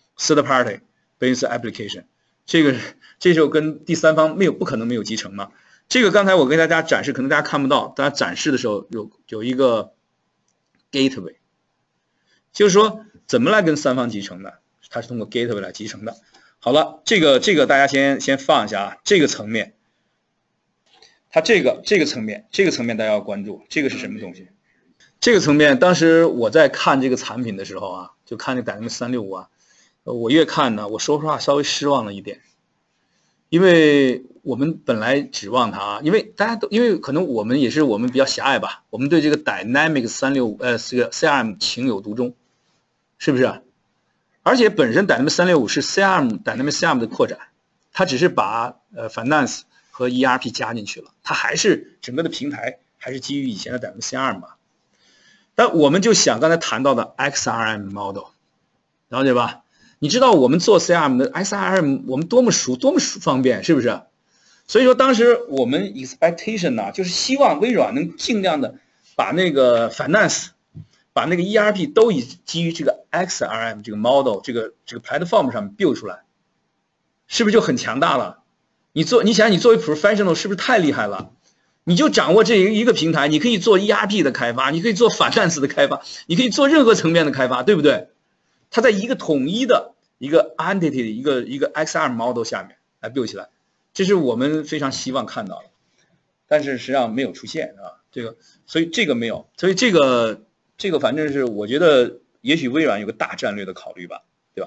business application， 这就跟第三方不可能没有集成嘛。这个刚才我给大家展示，可能大家看不到，大家展示的时候有一个 gateway， 就是说怎么来跟三方集成的，它是通过 gateway 来集成的。好了，这个大家先放一下啊，这个层面，它这个层面大家要关注，这个是什么东西？这个层面，当时我在看这个产品的时候啊，就看这 Dynamics 365啊，我越看呢，我说实话稍微失望了一点。因为我们本来指望它，因为可能我们比较狭隘吧，我们对这个 Dynamics 365这个 CRM 情有独钟，是不是？而且本身 Dynamics 365是 Dynamics CRM 的扩展，它只是把Finance 和 ERP 加进去了，它还是整个的平台还是基于以前的 Dynamics CRM 嘛。但我们就想刚才谈到的 XRM model， 了解吧？你知道我们做 CRM 的 XRM 我们多么方便，是不是？所以说当时我们 expectation 呢，就是希望微软能尽量的把那个 Finance， 把那个 ERP 都基于这个 XRM 这个 model 这个 platform 上面 build 出来，是不是就很强大了？你想你作为 professional 是不是太厉害了？你就掌握这一个平台，你可以做 ERP 的开发，你可以做 Finance 的开发，你可以做任何层面的开发，对不对？它在一个统一的一个 entity 的一个 XR model 下面来 build 起来，这是我们非常希望看到的，但是实际上没有出现啊，所以这个没有，所以这个反正是我觉得也许微软有个大战略的考虑吧，对吧？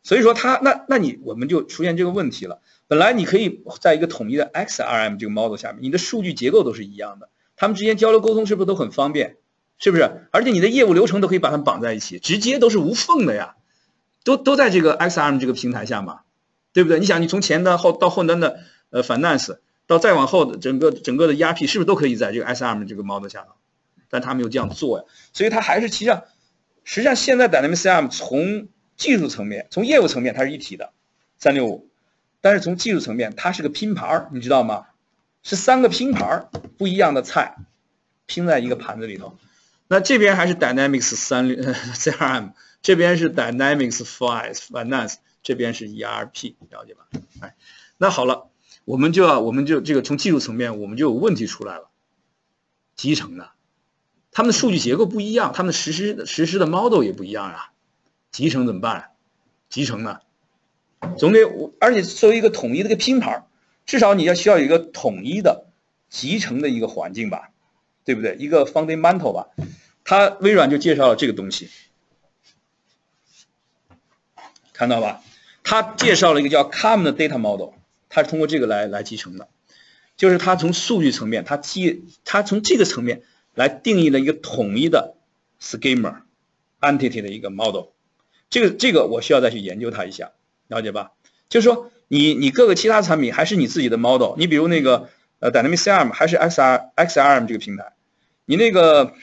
所以说我们就出现这个问题了。本来你可以在一个统一的 XRM 这个 model 下面，你的数据结构都是一样的，他们之间交流沟通是不是都很方便？是不是？而且你的业务流程都可以把它们绑在一起，直接都是无缝的呀，都在这个 XRM 这个平台下嘛，对不对？你想，你从前端到后端的finance， 到再往后的整个的 ERP， 是不是都可以在这个 XRM 这个 model 下头？但他没有这样做呀，所以它还是实际上现在 Dynamics CRM 从技术层面、从业务层面它是一体的365，但是从技术层面它是个拼盘，你知道吗？是3个拼盘不一样的菜拼在一个盘子里头。那这边还是 Dynamics CRM， 这边是 Dynamics Finance， 这边是 ERP， 了解吧？哎，那好了，我们就这个从技术层面我们就有问题出来了，集成的。他们的数据结构不一样，他们实施的 model 也不一样啊，集成怎么办？集成呢，总得，而且作为一个统一的一个拼盘，至少你需要有一个统一的集成的一个环境吧，对不对？一个 fundamental 吧。微软就介绍了这个东西，看到吧？他介绍了一个叫 Common Data Model， 它是通过这个来集成的，就是它从数据层面，它从这个层面来定义了一个统一的 schema entity 的一个 model， 这个我需要再去研究它一下，了解吧？就是说你各个其他产品还是你自己的 model， 你比如那个Dynamics CRM 还是 XRM 这个平台，你那个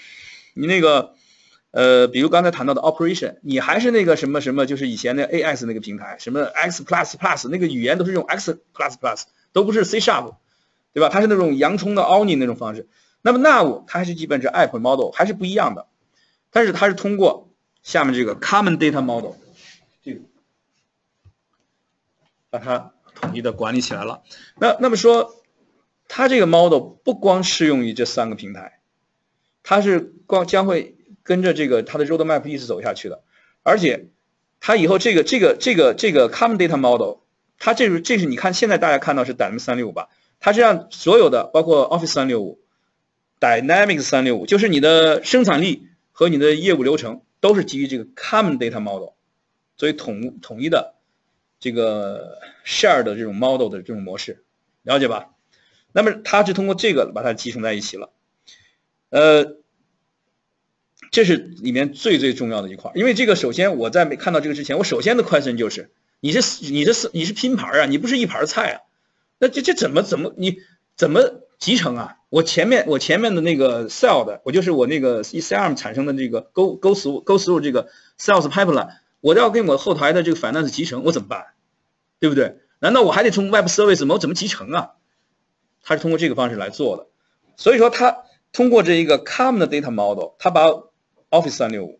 比如刚才谈到的 operation， 你还是那个什么，就是以前的 AS 那个平台，什么 X++， 那个语言都是用 X++， 都不是 C#， 对吧？它是那种洋葱的 Onion 那种方式。那么 Now 它还是基本是 App Model， 还是不一样的，但是它是通过下面这个 Common Data Model， 这个把它统一的管理起来了。那么说，它这个 model 不光适用于这3个平台，它是将会跟着这个它的 roadmap 一直走下去的，而且它以后这个 Common Data Model， 它这是你看现在大家看到是 Dynamics 365吧，它是让所有的包括 Office 365、Dynamics 365，就是你的生产力和你的业务流程都是基于这个 Common Data Model， 所以统一的这个 share 的这种 model 的这种模式，了解吧？那么它是通过这个把它集成在一起了，这是里面最重要的一块，因为这个首先我在没看到这个之前，我首先的 question 就是你是拼盘啊，你不是一盘菜啊，那这怎么你怎么集成啊？我前面的那个 sell 的，我就是我那个 CRM 产生的这个 go through 这个 sales pipeline， 我要跟我后台的这个 finance 集成，我怎么办？对不对？难道我还得从 web service 吗？我怎么集成啊？它是通过这个方式来做的，所以说它通过这一个 common data model， 它把 Office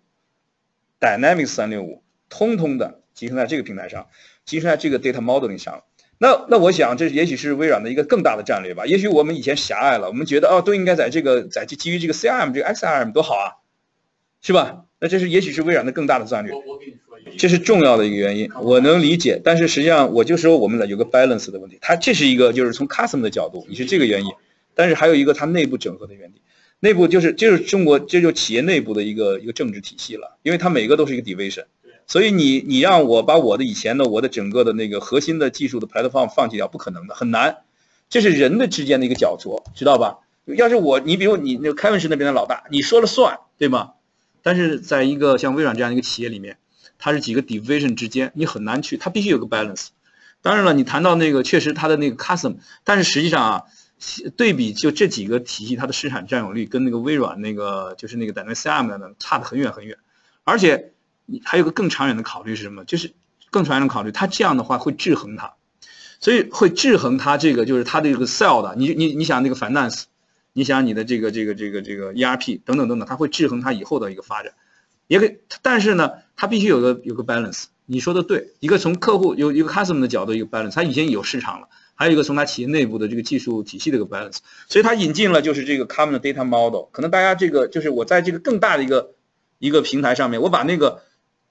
365、Dynamics 365通通的集成在这个平台上，集成在这个 data modeling 上。那我想这也许是微软的一个更大的战略吧。也许我们以前狭隘了，我们觉得都应该在基于这个 CRM 这个 XRM 多好啊，是吧？那这是也许是微软的更大的战略。 我跟你说， 这是重要的一个原因，我能理解。但是实际上我就说我们有个 balance 的问题，它这是一个就是从 customer 的角度，你是这个原因，但是还有一个它内部整合的原因。内部就是中国，这就是企业内部的一个政治体系了，因为它每个都是一个 division， 所以你让我把我的整个的那个核心的技术的 platform 放弃掉，不可能的，很难。这是人的之间的一个角逐，知道吧？要是你比如你那个开文士那边的老大，你说了算，对吗？但是在一个像微软这样一个企业里面，它是几个 division 之间，你很难去，它必须有个 balance。当然了，你谈到那个确实它的那个 custom， 但是实际上啊。对比就这几个体系，它的市场占有率跟那个微软那个就是那个 Dynamics CRM 的差得很远很远，而且还有个更长远的考虑是什么？就是更长远的考虑，它这样的话会制衡它，所以会制衡它这个就是它这个 sell 的，你想那个 finance， 你想你的这个 ERP 等等，它会制衡它以后的一个发展，但是呢，它必须有个 balance。你说的对，一个从客户有一个 customer 的角度一个 balance， 它已经有市场了。还有一个从它企业内部的这个技术体系的一个 balance， 所以它引进了就是这个 common data model。可能大家这个就是我在这个更大的一个平台上面，我把那个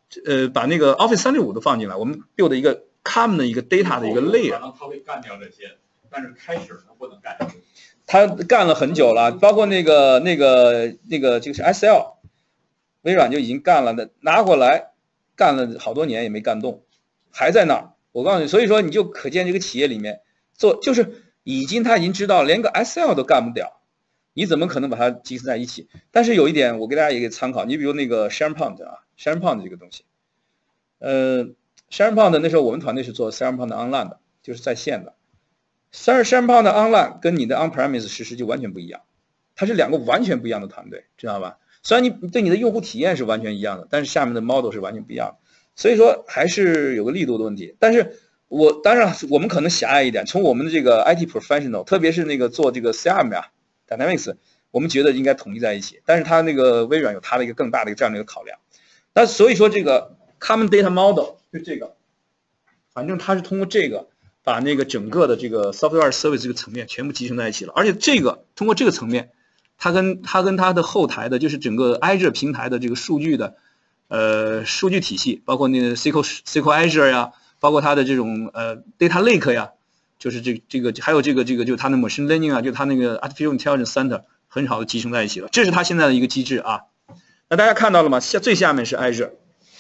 Office 365都放进来，我们 build 一个 common 的一个 data 的一个 layer。 可能他会干掉这些，但是开始他不能干掉这些。 他干了很久了，包括那个就是 SL， 微软就已经干了，拿过来干了好多年也没干动。 还在那儿。我告诉你，所以说你就可见这个企业里面就是他已经知道连个 SL 都干不了，你怎么可能把它集成在一起？但是有一点我给大家一个参考，你比如那个 SharePoint 啊 ，SharePoint 这个东西，SharePoint 那时候我们团队是做 SharePoint Online 的，就是在线的。SharePoint Online 跟你的 On-premise 实施就完全不一样，它是两个完全不一样的团队，知道吧？虽然你对你的用户体验是完全一样的，但是下面的 model 是完全不一样的，所以说还是有个力度的问题。但是当然我们可能狭隘一点，从我们的这个 IT professional， 特别是那个做这个 CRM 呀 Dynamics， 我们觉得应该统一在一起。但是它那个微软有它的一个更大的一个战略考量。那所以说这个 Common Data Model 就这个，反正它是通过这个把那个整个的这个 Software Service 这个层面全部集成在一起了，而且这个通过这个层面。它跟它的后台的，就是整个 Azure 平台的这个数据的，数据体系，包括那个 SQL Azure 呀，包括它的这种Data Lake 呀，就是这个还有这个就是它的 Machine Learning 啊，就它那个 Artificial Intelligence Center 很好的集成在一起了，这是它现在的一个机制啊。那大家看到了吗？最下面是 Azure，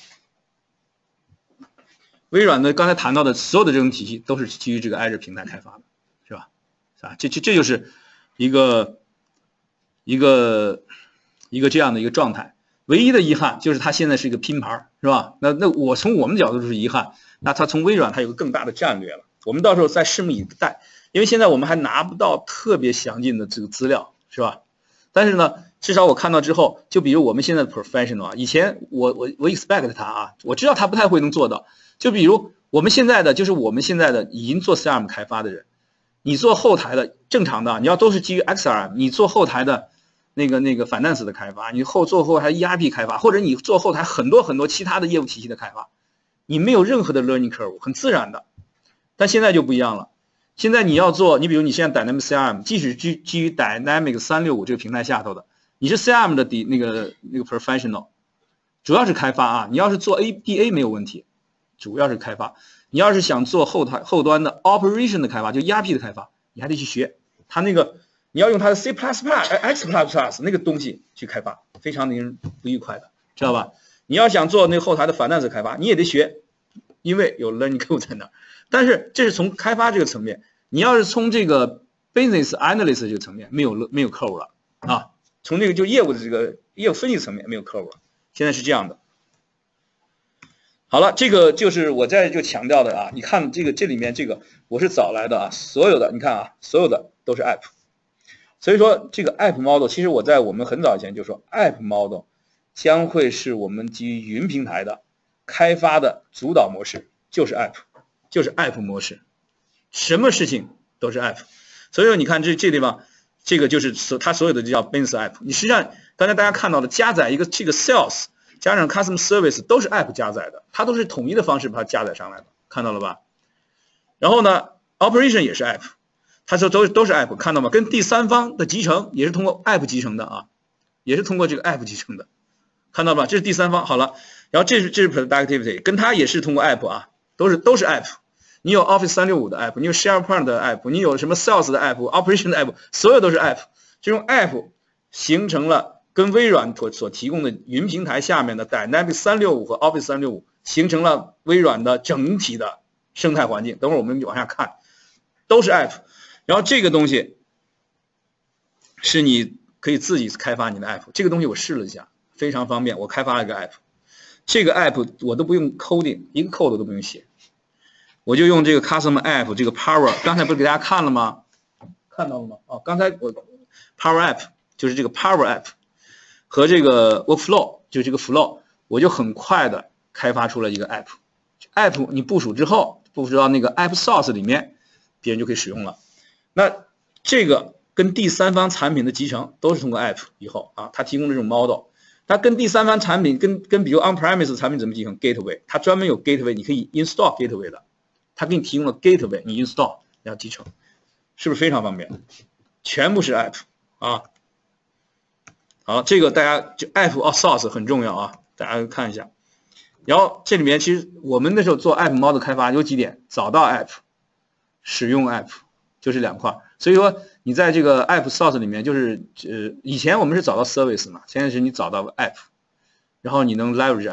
微软的刚才谈到的所有的这种体系都是基于这个 Azure 平台开发的，是吧？这就是一个这样的一个状态，唯一的遗憾就是它现在是一个拼盘，是吧？那我从我们的角度就是遗憾，那它从微软它有个更大的战略了，我们到时候再拭目以待，因为现在我们还拿不到特别详尽的这个资料，是吧？但是呢，至少我看到之后，就比如我们现在的 professional 啊，以前我 expect 他啊，我知道他不太会能做到，就比如我们现在的已经做 CRM 开发的人，你做后台的正常的，你要都是基于 XRM， 你做后台的那个 Finance 的开发，你做后台 ERP 开发，或者你做后台很多其他的业务体系的开发，你没有任何的 learning curve， 很自然的。但现在就不一样了，现在你要做，你比如你现在 Dynamics CRM， 即使基于 Dynamics 365这个平台下头的，你是 CRM 的那个 professional， 主要是开发啊。你要是做 ABA 没有问题，主要是开发。你要是想做后端的 operation 的开发，就 ERP 的开发，你还得去学它那个。你要用它的 C++、X++ 那个东西去开发，非常令人不愉快的，知道吧？你要想做那个后台的 Finance 开发，你也得学，因为有 learning code 在那儿。但是这是从开发这个层面，你要是从这个 business analyst 这个层面，没有 curve 了啊。从这个就业务的这个业务分析层面没有 curve 了，现在是这样的。好了，这个就是我在就强调的啊。你看这里面这个我是早来的啊，所有的你看啊，所有的都是 app。所以说这个 App Model， 其实我们很早以前就说 App Model 将会是我们基于云平台的开发的主导模式，就是 App 模式，什么事情都是 App。所以说你看这地方，这个就是它所有的就叫 Business App。你实际上刚才大家看到的加载一个这个 Sales 加上 Customer Service 都是 App 加载的，它都是统一的方式把它加载上来的，看到了吧？然后呢 Operation 也是 App。它说都是 app， 看到吗？跟第三方的集成也是通过 app 集成的啊，也是通过这个 app 集成的，看到吧？这是第三方。好了，然后这是 productivity， 跟它也是通过 app 啊，都是 app。你有 Office 365的 app， 你有 SharePoint 的 app， 你有什么 Sales 的 app、Operation 的 app， 所有都是 app。这种 app 形成了跟微软所提供的云平台下面的 Dynamics 365和 Office 365形成了微软的整体的生态环境。等会儿我们往下看，都是 app。然后这个东西是你可以自己开发你的 app， 这个东西我试了一下，非常方便，我开发了一个 app， 这个 app 我都不用 coding， 一个 code 都不用写，我就用这个 custom app 这个 power， 刚才不是给大家看了吗？看到了吗？哦，刚才我 power app 就是这个 power app 和这个 workflow 就是这个 flow， 我就很快的开发出了一个 app 你部署之后，部署到那个 app source 里面，别人就可以使用了。那这个跟第三方产品的集成都是通过 app 以后啊，它提供这种 model， 它跟第三方产品跟比如 on-premise 产品怎么集成 gateway， 它专门有 gateway， 你可以 install gateway 的，它给你提供了 gateway， 你 install 然后集成，是不是非常方便？全部是 app 啊。好，这个大家就 app source 很重要啊，大家看一下。然后这里面其实我们那时候做 app model 开发有几点：找到 app， 使用 app。就是两块，所以说你在这个 app source 里面，就是以前我们是找到 service 嘛，现在是你找到 app， 然后你能 leverage app，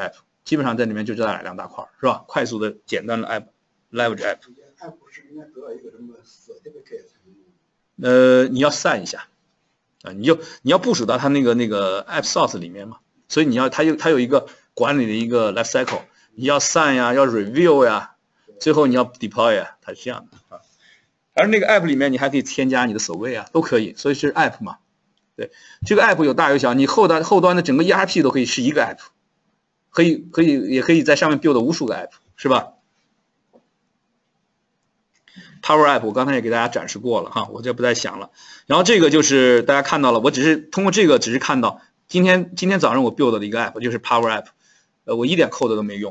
基本上在里面就这2大块，是吧？快速的、简单的 leverage app。 app 是不是应该得到一个什么 certificate？ 你要散一下啊，你要部署到它那个 app source 里面嘛，所以它有一个管理的一个 life cycle， 你要散呀，要 review 呀，最后你要 deploy 呀，它是这样的啊。而那个 app 里面你还可以添加你的守卫啊，都可以，所以是 app 嘛。对，这个 app 有大有小，你后端的整个 ERP 都可以是一个 app， 也可以在上面 build 无数个 app， 是吧？Power App 我刚才也给大家展示过了哈，我就不再想了。然后这个就是大家看到了，我只是通过这个只是看到今天早上我 build 的一个 app 就是 Power App， 我一点 code 都没用，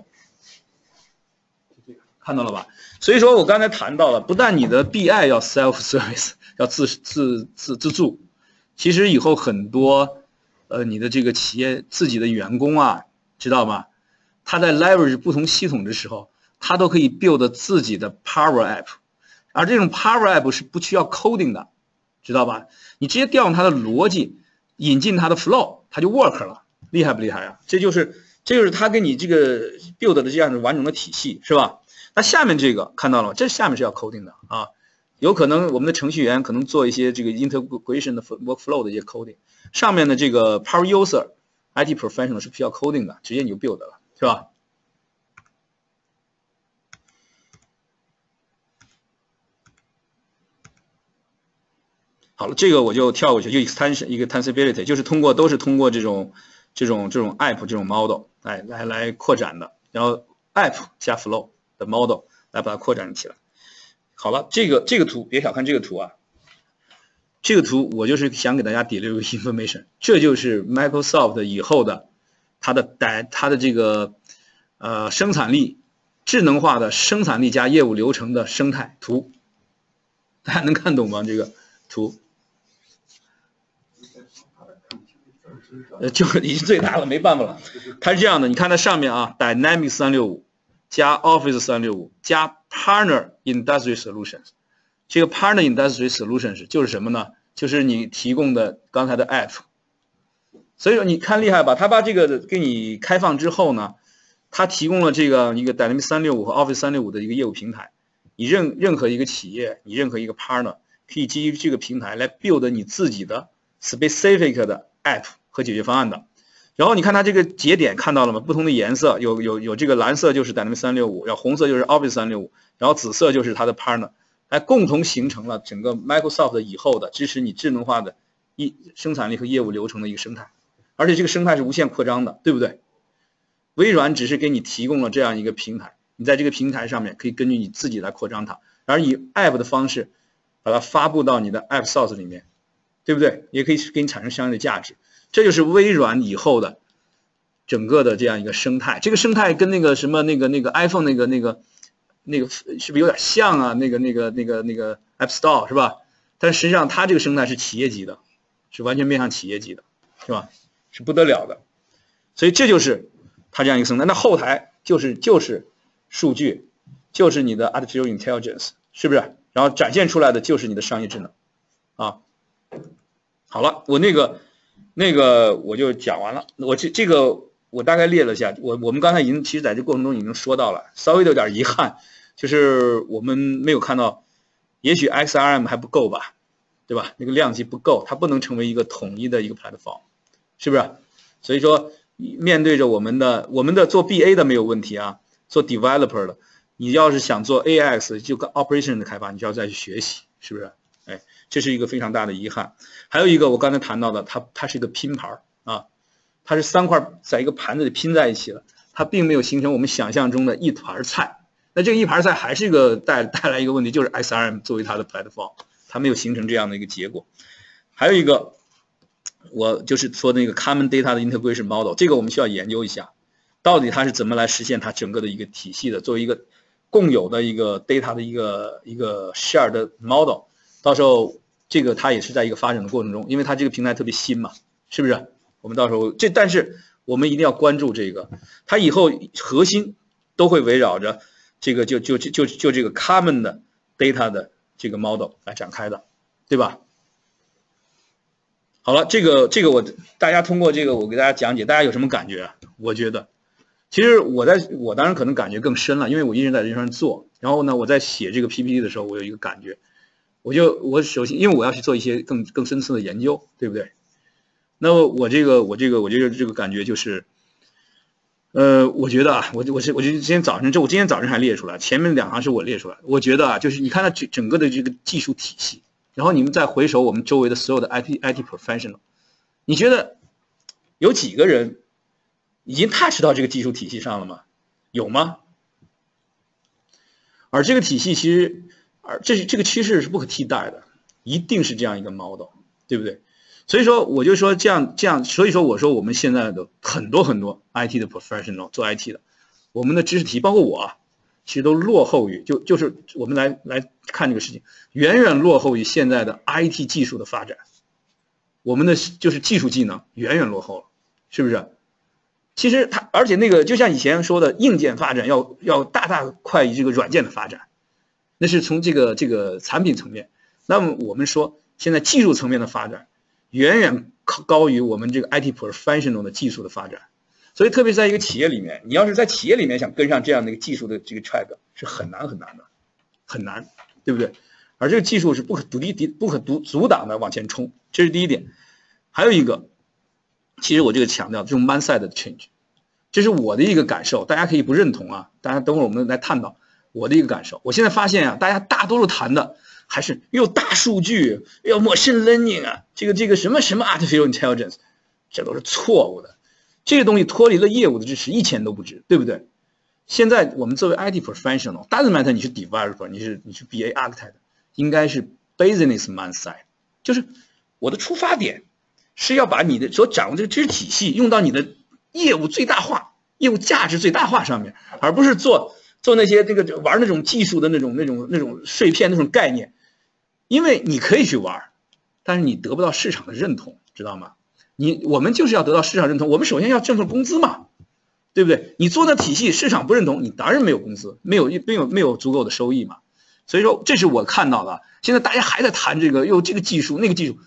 看到了吧？所以说我刚才谈到了，不但你的 BI 要 self service 要自助，其实以后很多你的这个企业自己的员工啊，知道吗？他在 leverage 不同系统的时候，他都可以 build 自己的 Power App。而这种 Power App 是不需要 coding 的，知道吧？你直接调用它的逻辑，引进它的 flow， 它就 work 了，厉害不厉害啊？这就是它给你这个 build 的这样的完整的体系，是吧？那下面这个看到了吗？这下面是要 coding 的啊，有可能我们的程序员可能做一些这个 integration 的 workflow 的一些 coding， 上面的这个 Power User、IT Professional 是不需要 coding 的，直接你就 build 了，是吧？好了，这个我就跳过去，就 extension 一个 extensibility， 就是都是通过这种 app 这种 model 来扩展的，然后 app 加 flow 的 model 来把它扩展起来。好了，这个图别小看这个图啊，这个图我就是想给大家deliver information， 这就是 Microsoft 以后的它的这个生产力智能化的生产力加业务流程的生态图，大家能看懂吗？这个图？就已经最大了，没办法了。它是这样的，你看它上面啊 ，Dynamics 365加 Office 365加 Partner Industry Solutions， 这个 Partner Industry Solutions 就是什么呢？就是你提供的刚才的 App。所以说你看厉害吧？它把这个给你开放之后呢，它提供了这个一个 Dynamics 365和 Office 365的一个业务平台。你任何一个企业，你任何一个 partner 可以基于这个平台来 build 你自己的 specific 的 app 和解决方案的。然后你看它这个节点看到了吗？不同的颜色，有这个蓝色就是 Dynamics 365，然后红色就是 Office 365，然后紫色就是它的 partner， 来共同形成了整个 Microsoft 以后的支持你智能化的生产力和业务流程的一个生态。而且这个生态是无限扩张的，对不对？微软只是给你提供了这样一个平台，你在这个平台上面可以根据你自己来扩张它，而以 App 的方式把它发布到你的 App Source 里面，对不对？也可以给你产生相应的价值。这就是微软以后的整个的这样一个生态。这个生态跟那个什么那个 iPhone 那个是不是有点像啊？那个 App Store 是吧？但实际上它这个生态是企业级的，是完全面向企业级的，是吧？是不得了的。所以这就是它这样一个生态。那后台就是数据，就是你的 artificial intelligence， 是不是？然后展现出来的就是你的商业智能啊。好了，我那个我就讲完了。我这个我大概列了一下，我们刚才其实在这过程中已经说到了，稍微的有点遗憾，就是我们没有看到，也许 XRM 还不够吧，对吧？那个量级不够，它不能成为一个统一的一个 platform， 是不是？所以说面对着我们的做 BA 的没有问题啊，做 developer 的，你要是想做 AX 就跟 operation 的开发，你就要再去学习，是不是？哎，这是一个非常大的遗憾。还有一个我刚才谈到的，它是一个拼盘啊，它是3块在一个盘子里拼在一起了，它并没有形成我们想象中的一盘菜。那这个一盘菜还是一个带来一个问题，就是 XRM 作为它的 platform， 它没有形成这样的一个结果。还有一个，我就是说那个 common data 的 integration model， 这个我们需要研究一下，到底它是怎么来实现它整个的一个体系的，作为一个共有的一个 data 的一个 share 的 model。到时候这个它也是在一个发展的过程中，因为它这个平台特别新嘛，是不是？我们到时候但是我们一定要关注这个，它以后核心都会围绕着这个就这个 common 的 data 的这个 model 来展开的，对吧？好了，这个大家通过这个我给大家讲解，大家有什么感觉啊？我觉得其实我当然可能感觉更深了，因为我一直在这上做。然后呢，我在写这个 PPT 的时候，我有一个感觉，我首先因为我要去做一些更深层的研究，对不对？那么我这个感觉就是，我觉得啊，我今天早上还列出来，前面2行是我列出来，我觉得啊，就是你看它整个的这个技术体系，然后你们再回首我们周围的所有的 IT professional， 你觉得有几个人已经 touch 到这个技术体系上了吗？有吗？而这个体系其实，这个趋势是不可替代的，一定是这样一个 model， 对不对？所以说我就说这样，所以说我说我们现在的很多 IT 的 professional 做 IT 的，我们的知识体系包括我啊，其实都落后于就是我们来看这个事情，远远落后于现在的 IT 技术的发展，我们的就是技术技能远远落后了，是不是？其实而且那个就像以前说的，硬件发展要大快于这个软件的发展，那是从这个产品层面。那么我们说现在技术层面的发展远远高于我们这个 IT professional 的技术的发展，所以特别是在一个企业里面，你要是在企业里面想跟上这样的一个技术的这个 track 是很难的，很难，对不对？而这个技术是不可阻挡的往前冲，这是第一点。还有一个，其实我这个强调这种 mindset 的 change， 这是我的一个感受，大家可以不认同啊，大家等会儿我们来探讨我的一个感受。我现在发现啊，大家大多数谈的还是又大数据，又 machine learning 啊，这个什么 artificial intelligence， 这都是错误的。这个东西脱离了业务的知识1钱都不值，对不对？现在我们作为 IT professional， doesn't matter 你是 developer， 你是 BA architect， 应该是 business mindset， 就是我的出发点是要把你的所掌握这个知识体系用到你的业务最大化、业务价值最大化上面，而不是做那些玩那种技术的那种碎片那种概念。因为你可以去玩，但是你得不到市场的认同，知道吗？我们就是要得到市场认同，我们首先要挣份工资嘛，对不对？你做那体系，市场不认同，你当然没有工资，没有足够的收益嘛。所以说，这是我看到的。现在大家还在谈这个，这个技术那个技术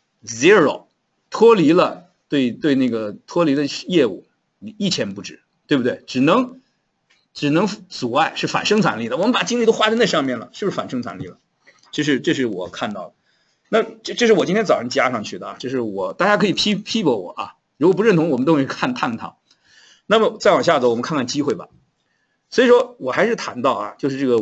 ，zero， 脱离了脱离了业务，你1钱不值，对不对？只能阻碍，是反生产力的。我们把精力都花在那上面了，是不是反生产力了？这是我看到的。那这是我今天早上加上去的啊，这是大家可以批驳我啊，如果不认同我们都会探讨。那么再往下走，我们看看机会吧。所以说我还是谈到啊，就是这个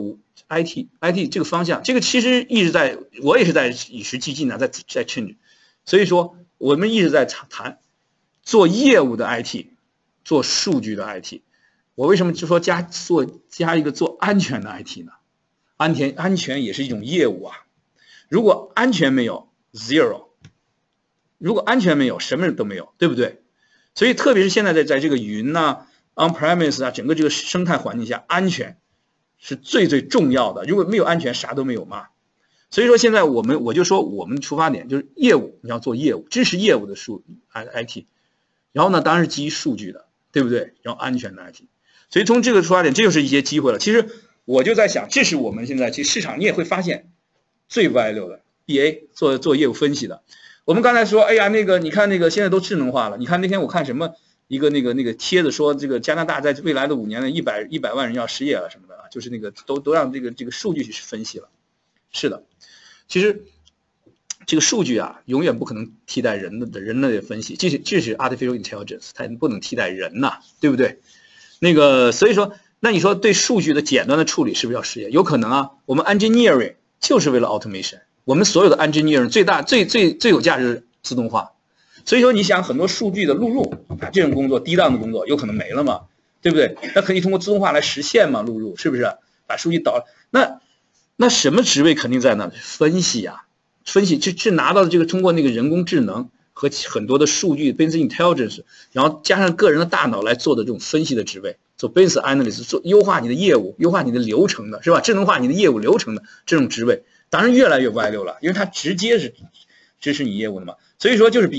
IT 这个方向，这个其实我也是在与时俱进的，在 change。所以说我们一直在谈做业务的 IT， 做数据的 IT。我为什么就说加一个做安全的 IT 呢？安全也是一种业务啊。如果安全没有 zero， 如果安全没有，什么都没有，对不对？所以特别是现在在这个云啊 on-premise 啊，整个这个生态环境下，安全是最重要的。如果没有安全，啥都没有嘛。所以说现在我就说我们出发点就是业务，你要做业务，支持业务的IT， 然后呢，当然是基于数据的，对不对？然后安全的 IT。所以从这个出发点，这就是一些机会了。其实我就在想，这是我们现在其实市场你也会发现最 value 的 BA 做业务分析的。我们刚才说，哎呀，你看现在都智能化了。你看那天我看什么一个帖子说，这个加拿大在未来的5年内100万人要失业了什么的啊，就是都让这个数据去分析了。是的，其实这个数据啊，永远不可能替代人类的分析，这是 artificial intelligence， 它不能替代人呐，对不对？所以说，那你说对数据的简单的处理是不是要失业？有可能啊。我们 engineering 就是为了 automation， 我们所有的 engineering 最有价值的自动化。所以说，你想很多数据的录入啊，这种工作低档的工作有可能没了嘛，对不对？那可以通过自动化来实现嘛，录入是不是？把数据导那什么职位肯定在那？分析啊，分析是拿到这个通过人工智能和很多的数据 business intelligence， 然后加上个人的大脑来做的这种分析的职位，做 business analyst， 做优化你的业务，优化你的流程的是吧？智能化你的业务流程的这种职位，当然越来越外流了，因为它直接是支持你业务的嘛。所以说就是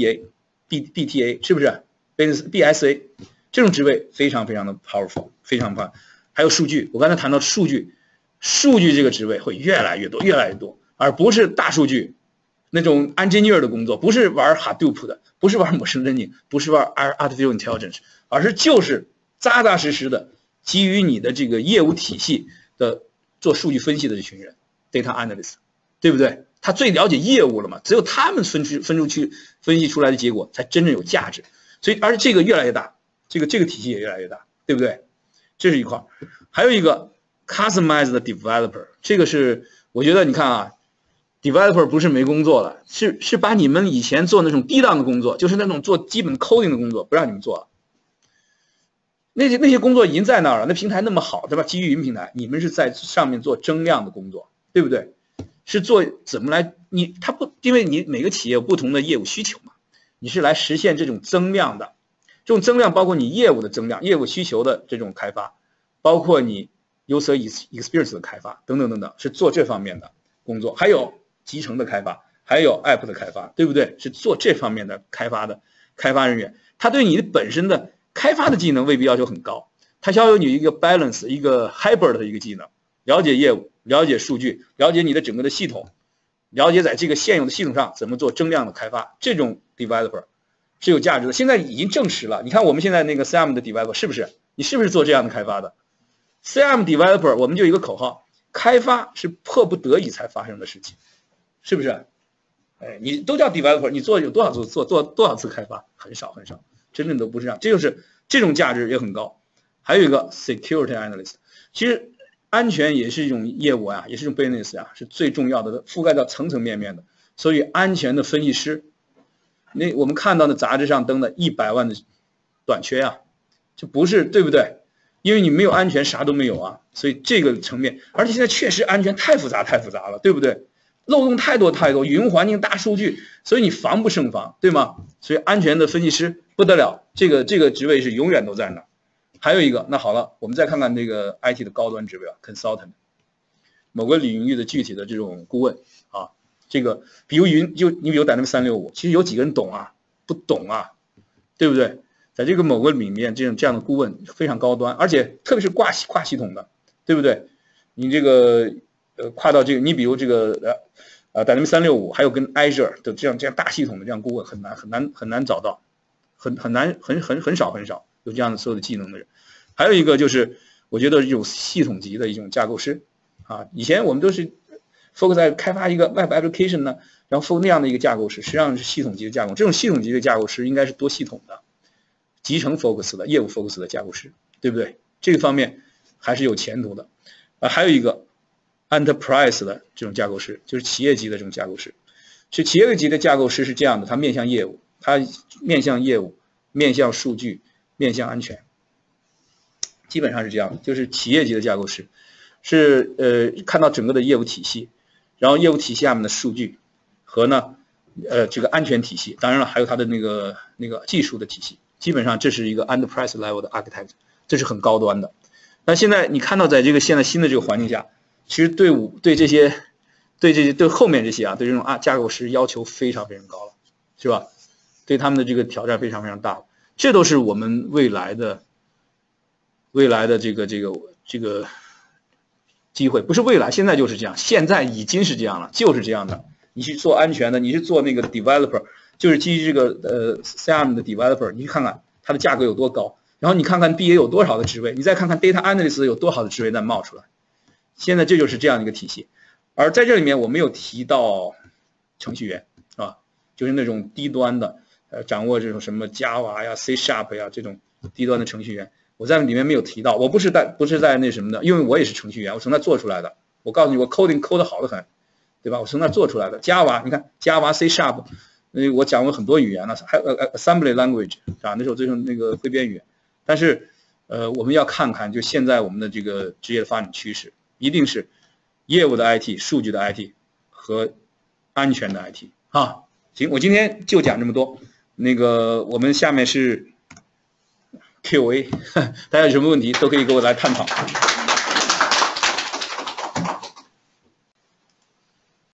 BTA 是不是 BSA 这种职位非常非常的 powerful， 非常棒。还有数据，我刚才谈到数据这个职位会越来越多，而不是大数据那种 engineer 的工作，不是玩 Hadoop 的，不是玩 machine learning， 不是玩 artificial intelligence， 而是就是扎扎实实的基于你的这个业务体系的做数据分析的这群人 ，data analyst， 对不对？他最了解业务了嘛，只有他们分出去分析出来的结果才真正有价值。所以，而且这个越来越大，这个体系也越来越大，对不对？这是一块，还有一个 customized developer， 这个是我觉得你看啊 ，developer 不是没工作了，是把你们以前做那种低档的工作，就是那种做基本 coding 的工作，不让你们做了。那些工作已经在那儿了，那平台那么好，对吧？基于云平台，你们是在上面做增量的工作，对不对？是做怎么来它不，因为你每个企业有不同的业务需求嘛，你是来实现这种增量的，这种增量包括你业务的增量、业务需求的这种开发，包括你 user experience 的开发等等等等，是做这方面的工作，还有集成的开发，还有 app 的开发，对不对？是做这方面的开发人员，他对你本身的开发的技能未必要求很高，他要求你一个 balance 一个 hybrid 的一个技能，了解业务，了解数据，了解你的整个的系统，了解在这个现有的系统上怎么做增量的开发，这种 developer 是有价值的。现在已经证实了，你看我们现在那个 CRM 的 developer 是不是？你是不是做这样的开发的 ？CRM developer 我们就有一个口号，开发是迫不得已才发生的事情，是不是？哎，你都叫 developer， 你做有多少次做多少次开发？很少很少，真正都不是这样。这就是这种价值也很高。还有一个 security analyst， 其实安全也是一种业务啊，也是一种 business 啊，是最重要的，覆盖到层层面面的。所以安全的分析师，那我们看到的杂志上登的100万的短缺啊，这不是对不对？因为你没有安全，啥都没有啊。所以这个层面，而且现在确实安全太复杂了，对不对？漏洞太多，云环境、大数据，所以你防不胜防，对吗？所以安全的分析师不得了，这个职位是永远都在那。还有一个，那好了，我们再看看这个 IT 的高端职位 consultant， 某个领域的具体的这种顾问啊，这个比如你比如Dynamics 365，其实有几个人懂啊？不懂啊，对不对？在这个某个里面，这样的顾问非常高端，而且特别是跨系统的，对不对？你这个跨到这个，你比如这个Dynamics 365，还有跟 Azure 的这样大系统的这样顾问很难找到，很少有这样的所有的技能的人。还有一个就是我觉得这种系统级的一种架构师啊，以前我们都是 focus 在开发一个 web application 呢，然后 focus 那样的一个架构师，实际上是系统级的架构。这种系统级的架构师应该是多系统的、集成 focus 的、业务 focus 的架构师，对不对？这个方面还是有前途的。还有一个 enterprise 的这种架构师，就是企业级的这种架构师。是企业级的架构师是这样的，他面向业务，面向数据，面向安全，基本上是这样的。就是企业级的架构师是看到整个的业务体系，然后业务体系下面的数据和呢这个安全体系，当然了还有它的那个技术的体系，基本上这是一个 enterprise level 的 architect， 这是很高端的。但现在你看到在这个现在新的这个环境下，其实对后面这些啊，对这种架构师要求非常高了，是吧？对他们的这个挑战非常大了。这都是我们未来的这个机会，不是未来，现在就是这样，现在已经是这样了，就是这样的。你去做安全的，你去做那个 developer， 就是基于这个CRM 的 developer， 你去看看它的价格有多高。然后你看看 BA 有多少的职位，你再看看 data analyst 有多少的职位在冒出来。现在这就是这样一个体系。而在这里面我没有提到程序员啊，就是那种低端的掌握这种什么 Java 呀 C# 呀这种低端的程序员，我在里面没有提到。我不是在那什么的，因为我也是程序员，我从那做出来的。我告诉你，我 coding 抠得好得很，对吧？我从那做出来的 Java， 你看 Java C#， 我讲过很多语言了，还有assembly language 啊，那时候最用那个汇编语言。但是我们要看看就现在我们的这个职业的发展趋势，一定是业务的 IT、数据的 IT 和安全的 IT 啊。行，我今天就讲这么多。那个我们下面是 Q&A， 大家有什么问题都可以跟我来探讨。